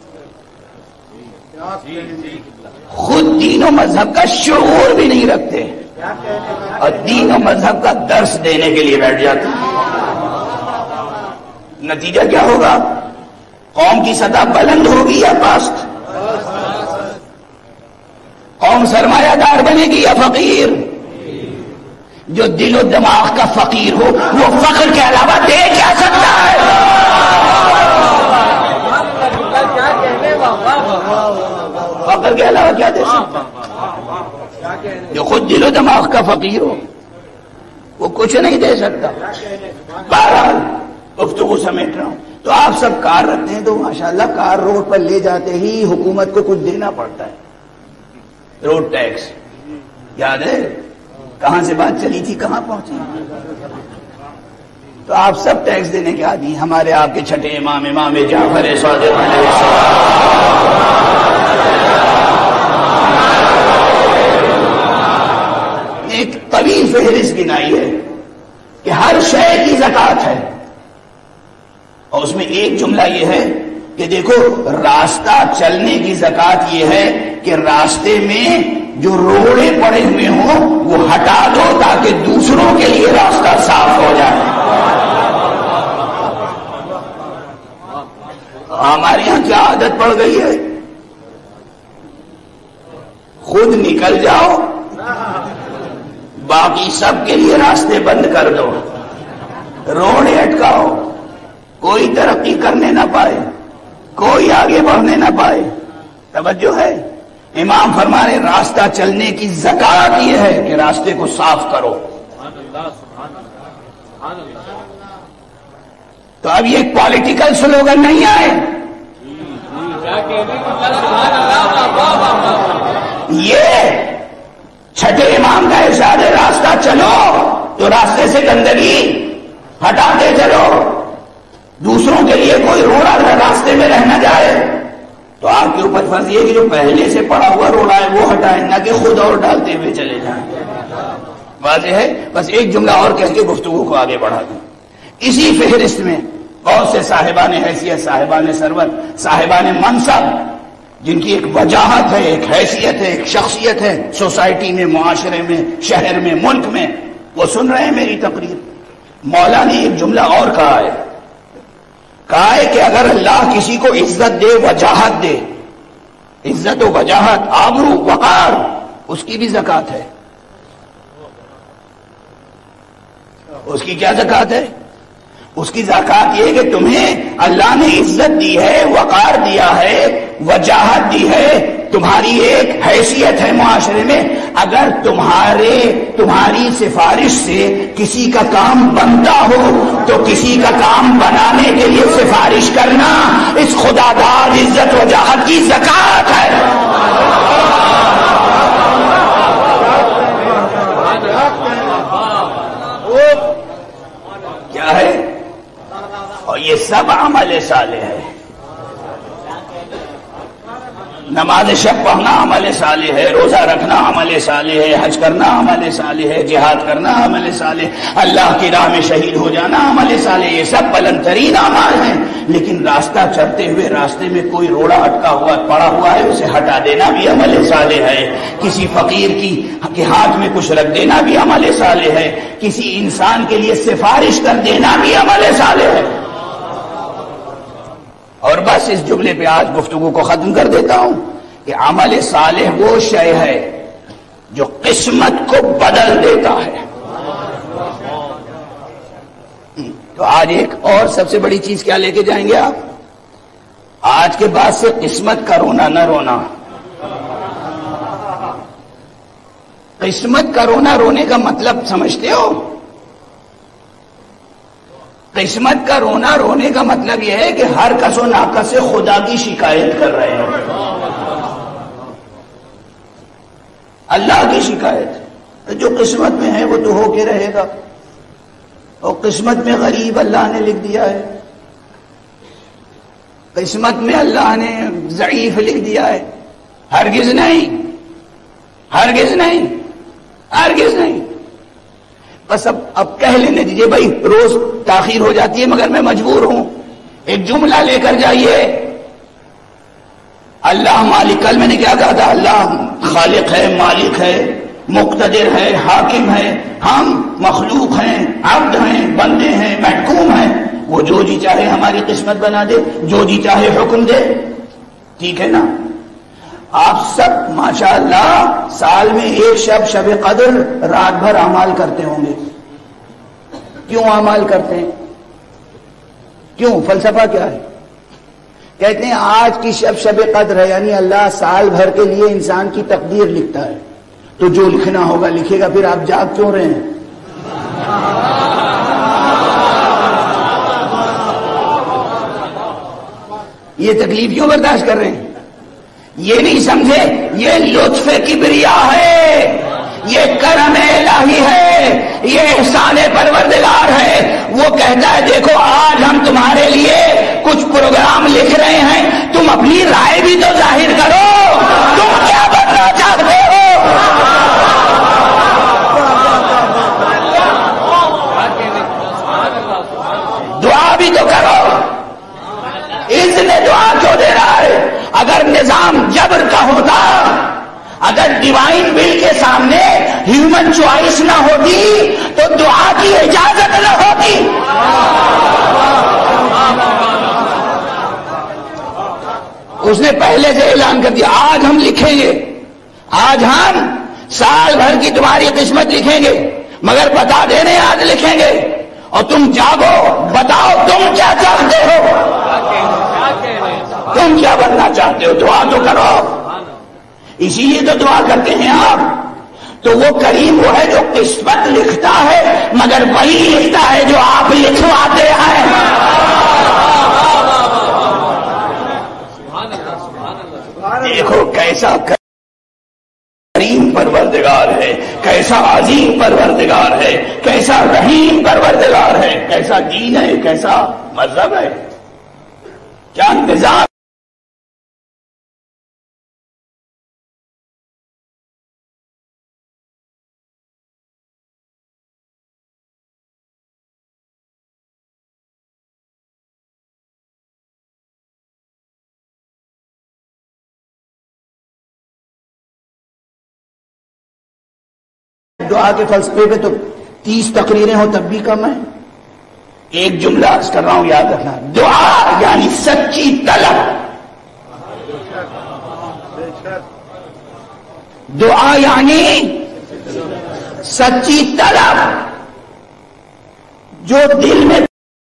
خود دین و مذہب کا شعور بھی نہیں رکھتے اور دین و مذہب کا درس دینے کے لیے بیٹھ جاتے ہیں. نتیجہ کیا ہوگا؟ قوم کی سطح بلند ہوگی یا پست؟ قوم سرمایہ دار بنے گی یا فقیر؟ جو دل و دماغ کا فقیر ہو وہ فقر کے علاوہ دے کیا سکتا ہے؟ فقر کے علاوہ کیا دے سکتا ہے؟ جو خود دل و دماغ کا فقیر ہو وہ کچھ نہیں دے سکتا. بہرحال گفتگو سمیٹ رہا ہوں. تو آپ سب کار رکھتے ہیں تو ماشاءاللہ کار روڈ پر لے جاتے ہی حکومت کو کچھ دینا پڑتا ہے. روڈ ٹیکس یاد ہے کہاں سے بات چلی تھی کہاں پہنچی؟ تو آپ سب ٹیکس دینے کے عادی. ہمارے آپ کے چھٹے امام امام جعفر صادق علیہ السلام ایک طویل فہرست گنائی ہے کہ ہر شے کی زکات ہے، اور اس میں ایک جملہ یہ ہے کہ دیکھو راستہ چلنے کی زکات یہ ہے کہ راستے میں جو روڑے پڑے ہوئے ہوں وہ ہٹا دو تاکہ دوسروں کے لیے راستہ صاف ہو جائے. ہمارے یہاں کیا عادت پڑ گئی ہے، خود نکل جاؤ باقی سب کے لیے راستے بند کر دو، روڈ اٹکاؤ، کوئی ترقی کرنے نہ پائے، کوئی آگے بڑھنے نہ پائے. توجہ ہے؟ امام فرما رہے راستہ چلنے کی زکات یہ ہے کہ راستے کو صاف کرو. تو اب یہ ایک پولیٹیکل سلوگن نہیں آئے، یہ چھٹے امام کا ارشاد ہے راستہ چلو تو راستے سے گندگی ہٹاتے چلو، دوسروں کے لیے کوئی روڑا راستے میں رہ نہ جائے. تو آپ کے اوپر فرض یہ کہ جو پہلے سے پڑا ہوا روڑا ہے وہ ہٹائیں، نہ کہ خود اور ڈالتے ہوئے چلے جائیں. واضح ہے؟ بس ایک جملہ اور کہہ کے گفتگو کو آگے بڑھا دوں. اسی فہرست میں بہت سے صاحبان حیثیت، صاحبان سرور، صاحبان منصب جن کی ایک وجاہت ہے، ایک حیثیت ہے، ایک شخصیت ہے سوسائٹی میں، معاشرے میں، شہر میں، ملک میں، وہ سن رہے ہیں میری تقریر. مولا نے ایک جملہ اور کہا ہے، کہا ہے کہ اگر اللہ کسی کو عزت دے، وجاہت دے، عزت و وجاہت، آبرو، وقار، اس کی بھی زکات ہے. اس کی کیا زکات ہے؟ اس کی زکات یہ کہ تمہیں اللہ نے عزت دی ہے، وقار دیا ہے، وجاہت دی ہے، تمہاری ایک حیثیت ہے معاشرے میں. اگر تمہارے تمہاری سفارش سے کسی کا کام بنتا ہو تو کسی کا کام بنانے کے لیے سفارش کرنا اس خدا دار عزت وجاہت کی زکات ہے. کیا ہے؟ اور یہ سب عمل صالح ہے. نماز شب پڑھنا عمل صالح ہے، روزہ رکھنا عمل صالح ہے، حج کرنا عمل صالح ہے، جہاد کرنا عمل صالح، اللہ کی راہ میں شہید ہو جانا عمل صالح. یہ سب بلند ترین اعمال ہیں. لیکن راستہ چلتے ہوئے راستے میں کوئی روڑا اٹکا ہوا پڑا ہوا ہے اسے ہٹا دینا بھی عمل صالح ہے. کسی فقیر کی کے ہاتھ میں کچھ رکھ دینا بھی عمل صالح ہے. کسی انسان کے لیے سفارش کر دینا بھی عمل صالح ہے. اور بس اس جملے پہ آج گفتگو کو ختم کر دیتا ہوں کہ عمل صالح وہ شے ہے جو قسمت کو بدل دیتا ہے. تو آج ایک اور سب سے بڑی چیز کیا لے کے جائیں گے آپ؟ آج کے بعد سے قسمت کا رونا نہ رونا. قسمت کا رونا رونے کا مطلب سمجھتے ہو؟ قسمت کا رونا رونے کا مطلب یہ ہے کہ ہر کس و ناکس سے خدا کی شکایت کر رہے ہیں. اللہ کی شکایت. جو قسمت میں ہے وہ تو ہو کے رہے گا، اور قسمت میں غریب اللہ نے لکھ دیا ہے، قسمت میں اللہ نے ضعیف لکھ دیا ہے. ہرگز نہیں، ہرگز نہیں، ہرگز نہیں. بس اب اب کہہ لینے دیجیے بھائی روز تاخیر ہو جاتی ہے مگر میں مجبور ہوں. ایک جملہ لے کر جائیے، اللہ مالک. کل میں نے کیا کہا تھا؟ اللہ خالق ہے، مالک ہے، مقتدر ہے، حاکم ہے. ہم مخلوق ہیں، عبد ہیں، بندے ہیں، محکوم ہیں. وہ جو جی چاہے ہماری قسمت بنا دے، جو جی چاہے حکم دے، ٹھیک ہے نا؟ آپ سب ماشاءاللہ سال میں ایک شب شب قدر رات بھر اعمال کرتے ہوں گے. کیوں اعمال کرتے ہیں؟ کیوں؟ فلسفہ کیا ہے؟ کہتے ہیں آج کی شب شب قدر ہے، یعنی اللہ سال بھر کے لیے انسان کی تقدیر لکھتا ہے، تو جو لکھنا ہوگا لکھے گا، پھر آپ جاگ کیوں رہے ہیں؟ یہ تکلیف کیوں برداشت کر رہے ہیں؟ یہ نہیں سمجھے یہ لطف کبریا ہے، یہ کرم الہی ہے، یہ احسان پروردگار ہے. وہ کہتا ہے دیکھو آج ہم تمہارے لیے کچھ پروگرام لکھ رہے ہیں، تم اپنی رائے بھی تو ظاہر کرو، تم کیا بننا چاہتے ہو؟ دعا بھی تو کرو. اذن دعا کیوں دے رہا ہے؟ اگر نظام جبر کا ہوتا، اگر ڈیوائن ول کے سامنے ہیومن چوائس نہ ہوتی تو دعا کی اجازت نہ ہوتی. اس نے پہلے سے اعلان کر دیا آج ہم لکھیں گے، آج ہم سال بھر کی تمہاری قسمت لکھیں گے، مگر بتا دے رہے آج لکھیں گے. اور تم جاگو، بتاؤ تم کیا چاہتے ہو، تم کیا بننا چاہتے ہو؟ دعا تو کرو. اسی لیے تو دعا کرتے ہیں آپ. تو وہ کریم وہ ہے جو قسمت لکھتا ہے، مگر وہی لکھتا ہے جو آپ لکھواتے ہیں. دیکھو کیسا کریم پروردگار ہے، کیسا عظیم پروردگار ہے، کیسا رحیم پروردگار ہے، کیسا دین ہے، کیسا مذہب ہے، کیا نظام. دعا کے فلسفے پہ تو تیس تقریریں ہوں تب بھی کم ہے. ایک جملہ عرض کر رہا ہوں یاد رکھنا، دعا یعنی سچی طلب. دعا یعنی سچی طلب، جو دل میں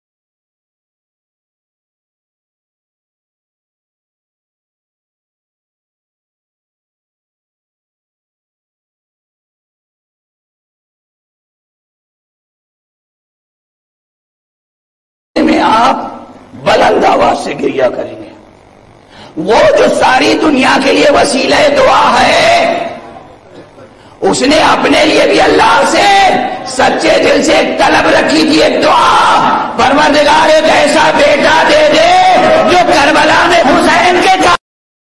آپ بلند آواز سے گریا کریں گے. وہ جو ساری دنیا کے لیے وسیلہ دعا ہے، اس نے اپنے لیے بھی اللہ سے سچے دل سے ایک طلب رکھی تھی، ایک دعا، پروردگار ایک ایسا بیٹا دے دے جو کربلا میں حسین کے جا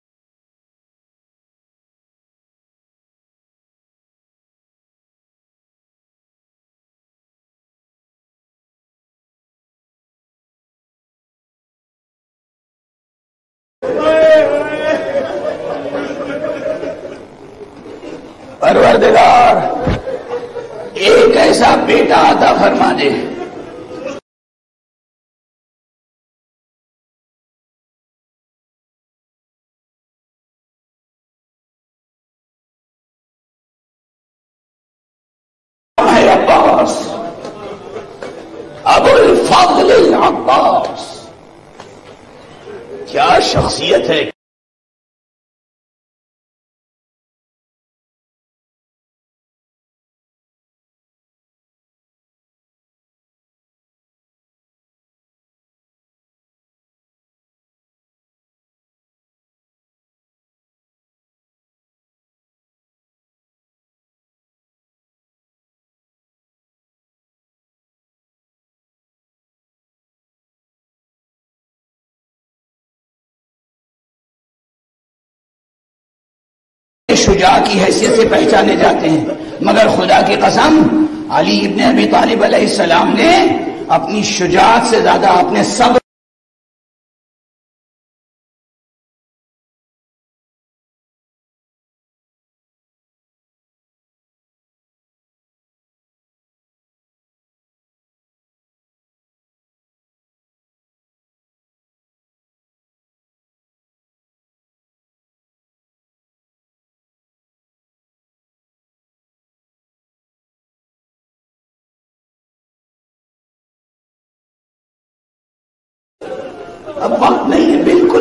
پروردگار ایک ایسا بیٹا عطا فرما دے. ہے عباس، ابو الفضل العباس، کیا شخصیت ہے. شجاع کی حیثیت سے پہچانے جاتے ہیں، مگر خدا کی قسم علی ابن ابی طالب علیہ السلام نے اپنی شجاعت سے زیادہ اپنے صبر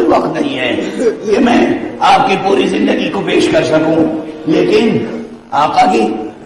وقت نہیں ہے کہ میں آپ کی پوری زندگی کو پیش کر سکوں، لیکن آقا کی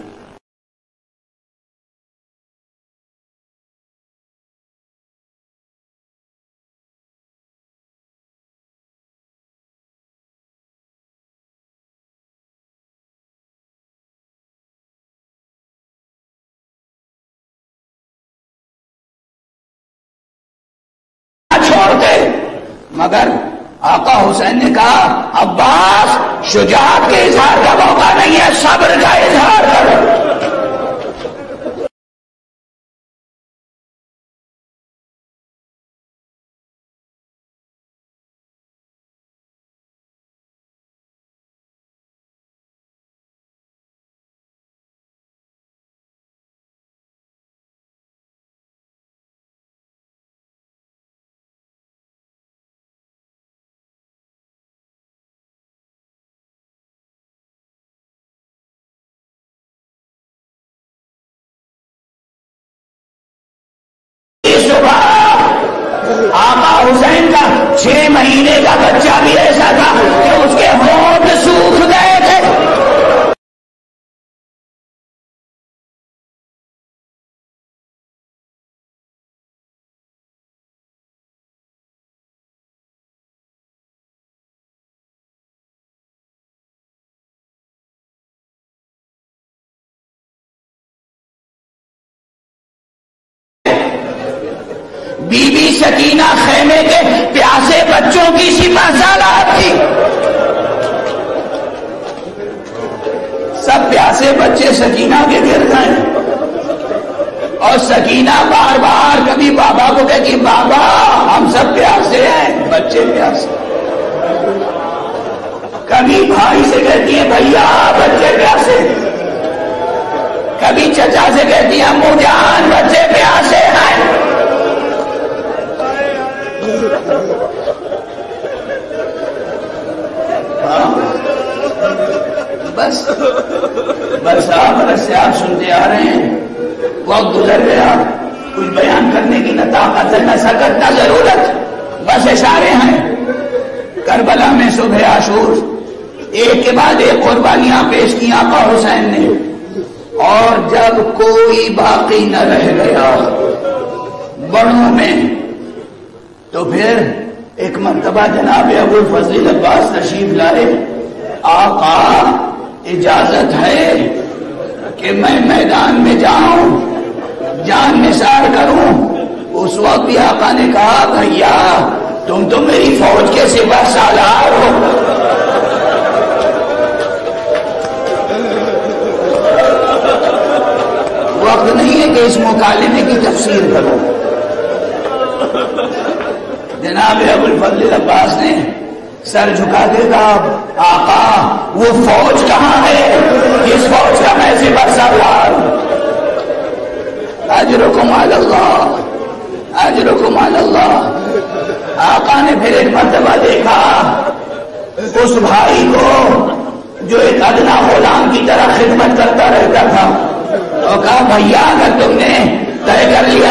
چھوڑتے، مگر آقا حسین نے کہا عباس شجاعت کے اظہار کا موقع نہیں ہے، صبر کا اظہار کرو۔ آقا حسین کا چھ مہینے کا بچہ بھی ایسا تھا کہ اس کے ہونٹ سوکھ گئے تھے۔ بی بی سکینہ خیمے کے پیاسے بچوں کی سپہ سالار تھی، سب پیاسے بچے سکینہ کے گر گئے، اور سکینہ بار بار کبھی بابا کو کہتی بابا ہم سب پیاسے ہیں، بچے پیاسے، کبھی بھائی سے کہتی ہے بھیا بچے پیاسے، کبھی چچا سے کہتی ہے امو جان بچے پیاسے ہیں۔ بس بس آپ سے آپ سنتے آ رہے ہیں، وقت گزر گیا، کچھ بیان کرنے کی نہ طاقت ہے نہ سکت نہ ضرورت، بس اشارے ہیں۔ کربلا میں صبح عاشور ایک کے بعد ایک قربانیاں پیش کی آقا حسین نے، اور جب کوئی باقی نہ رہ گیا بڑوں میں، تو پھر ایک مرتبہ جناب ابو الفضل عباس تشریف لائے، آقا اجازت ہے کہ میں میدان میں جاؤں جان نثار کروں؟ اس وقت بھی آقا نے کہا بھیا تم تو میری فوج کے سپہ سالار ہو، وقت نہیں ہے کہ اس مکالمے کی تفسیر کروں۔ جناب ابو الفضل عباس نے سر جھکا کے کہا آقا وہ فوج کہاں ہے جس فوج کا میں سپہ سالار ہوں؟ اجرکم علی اللہ، اجرکم علی اللہ۔ آقا نے پھر ایک مرتبہ دیکھا اس بھائی کو جو ایک ادنا غلام کی طرح خدمت کرتا رہتا تھا، اور کہا بھیا اگر تم نے طے کر لیا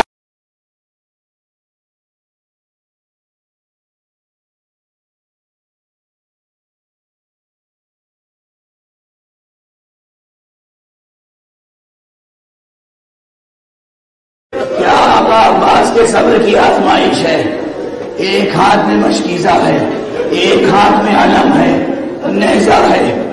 کیا آقا عباس کے صبر کی آزمائش ہے، ایک ہاتھ میں مشکیزہ ہے، ایک ہاتھ میں علم ہے، نیزہ ہے،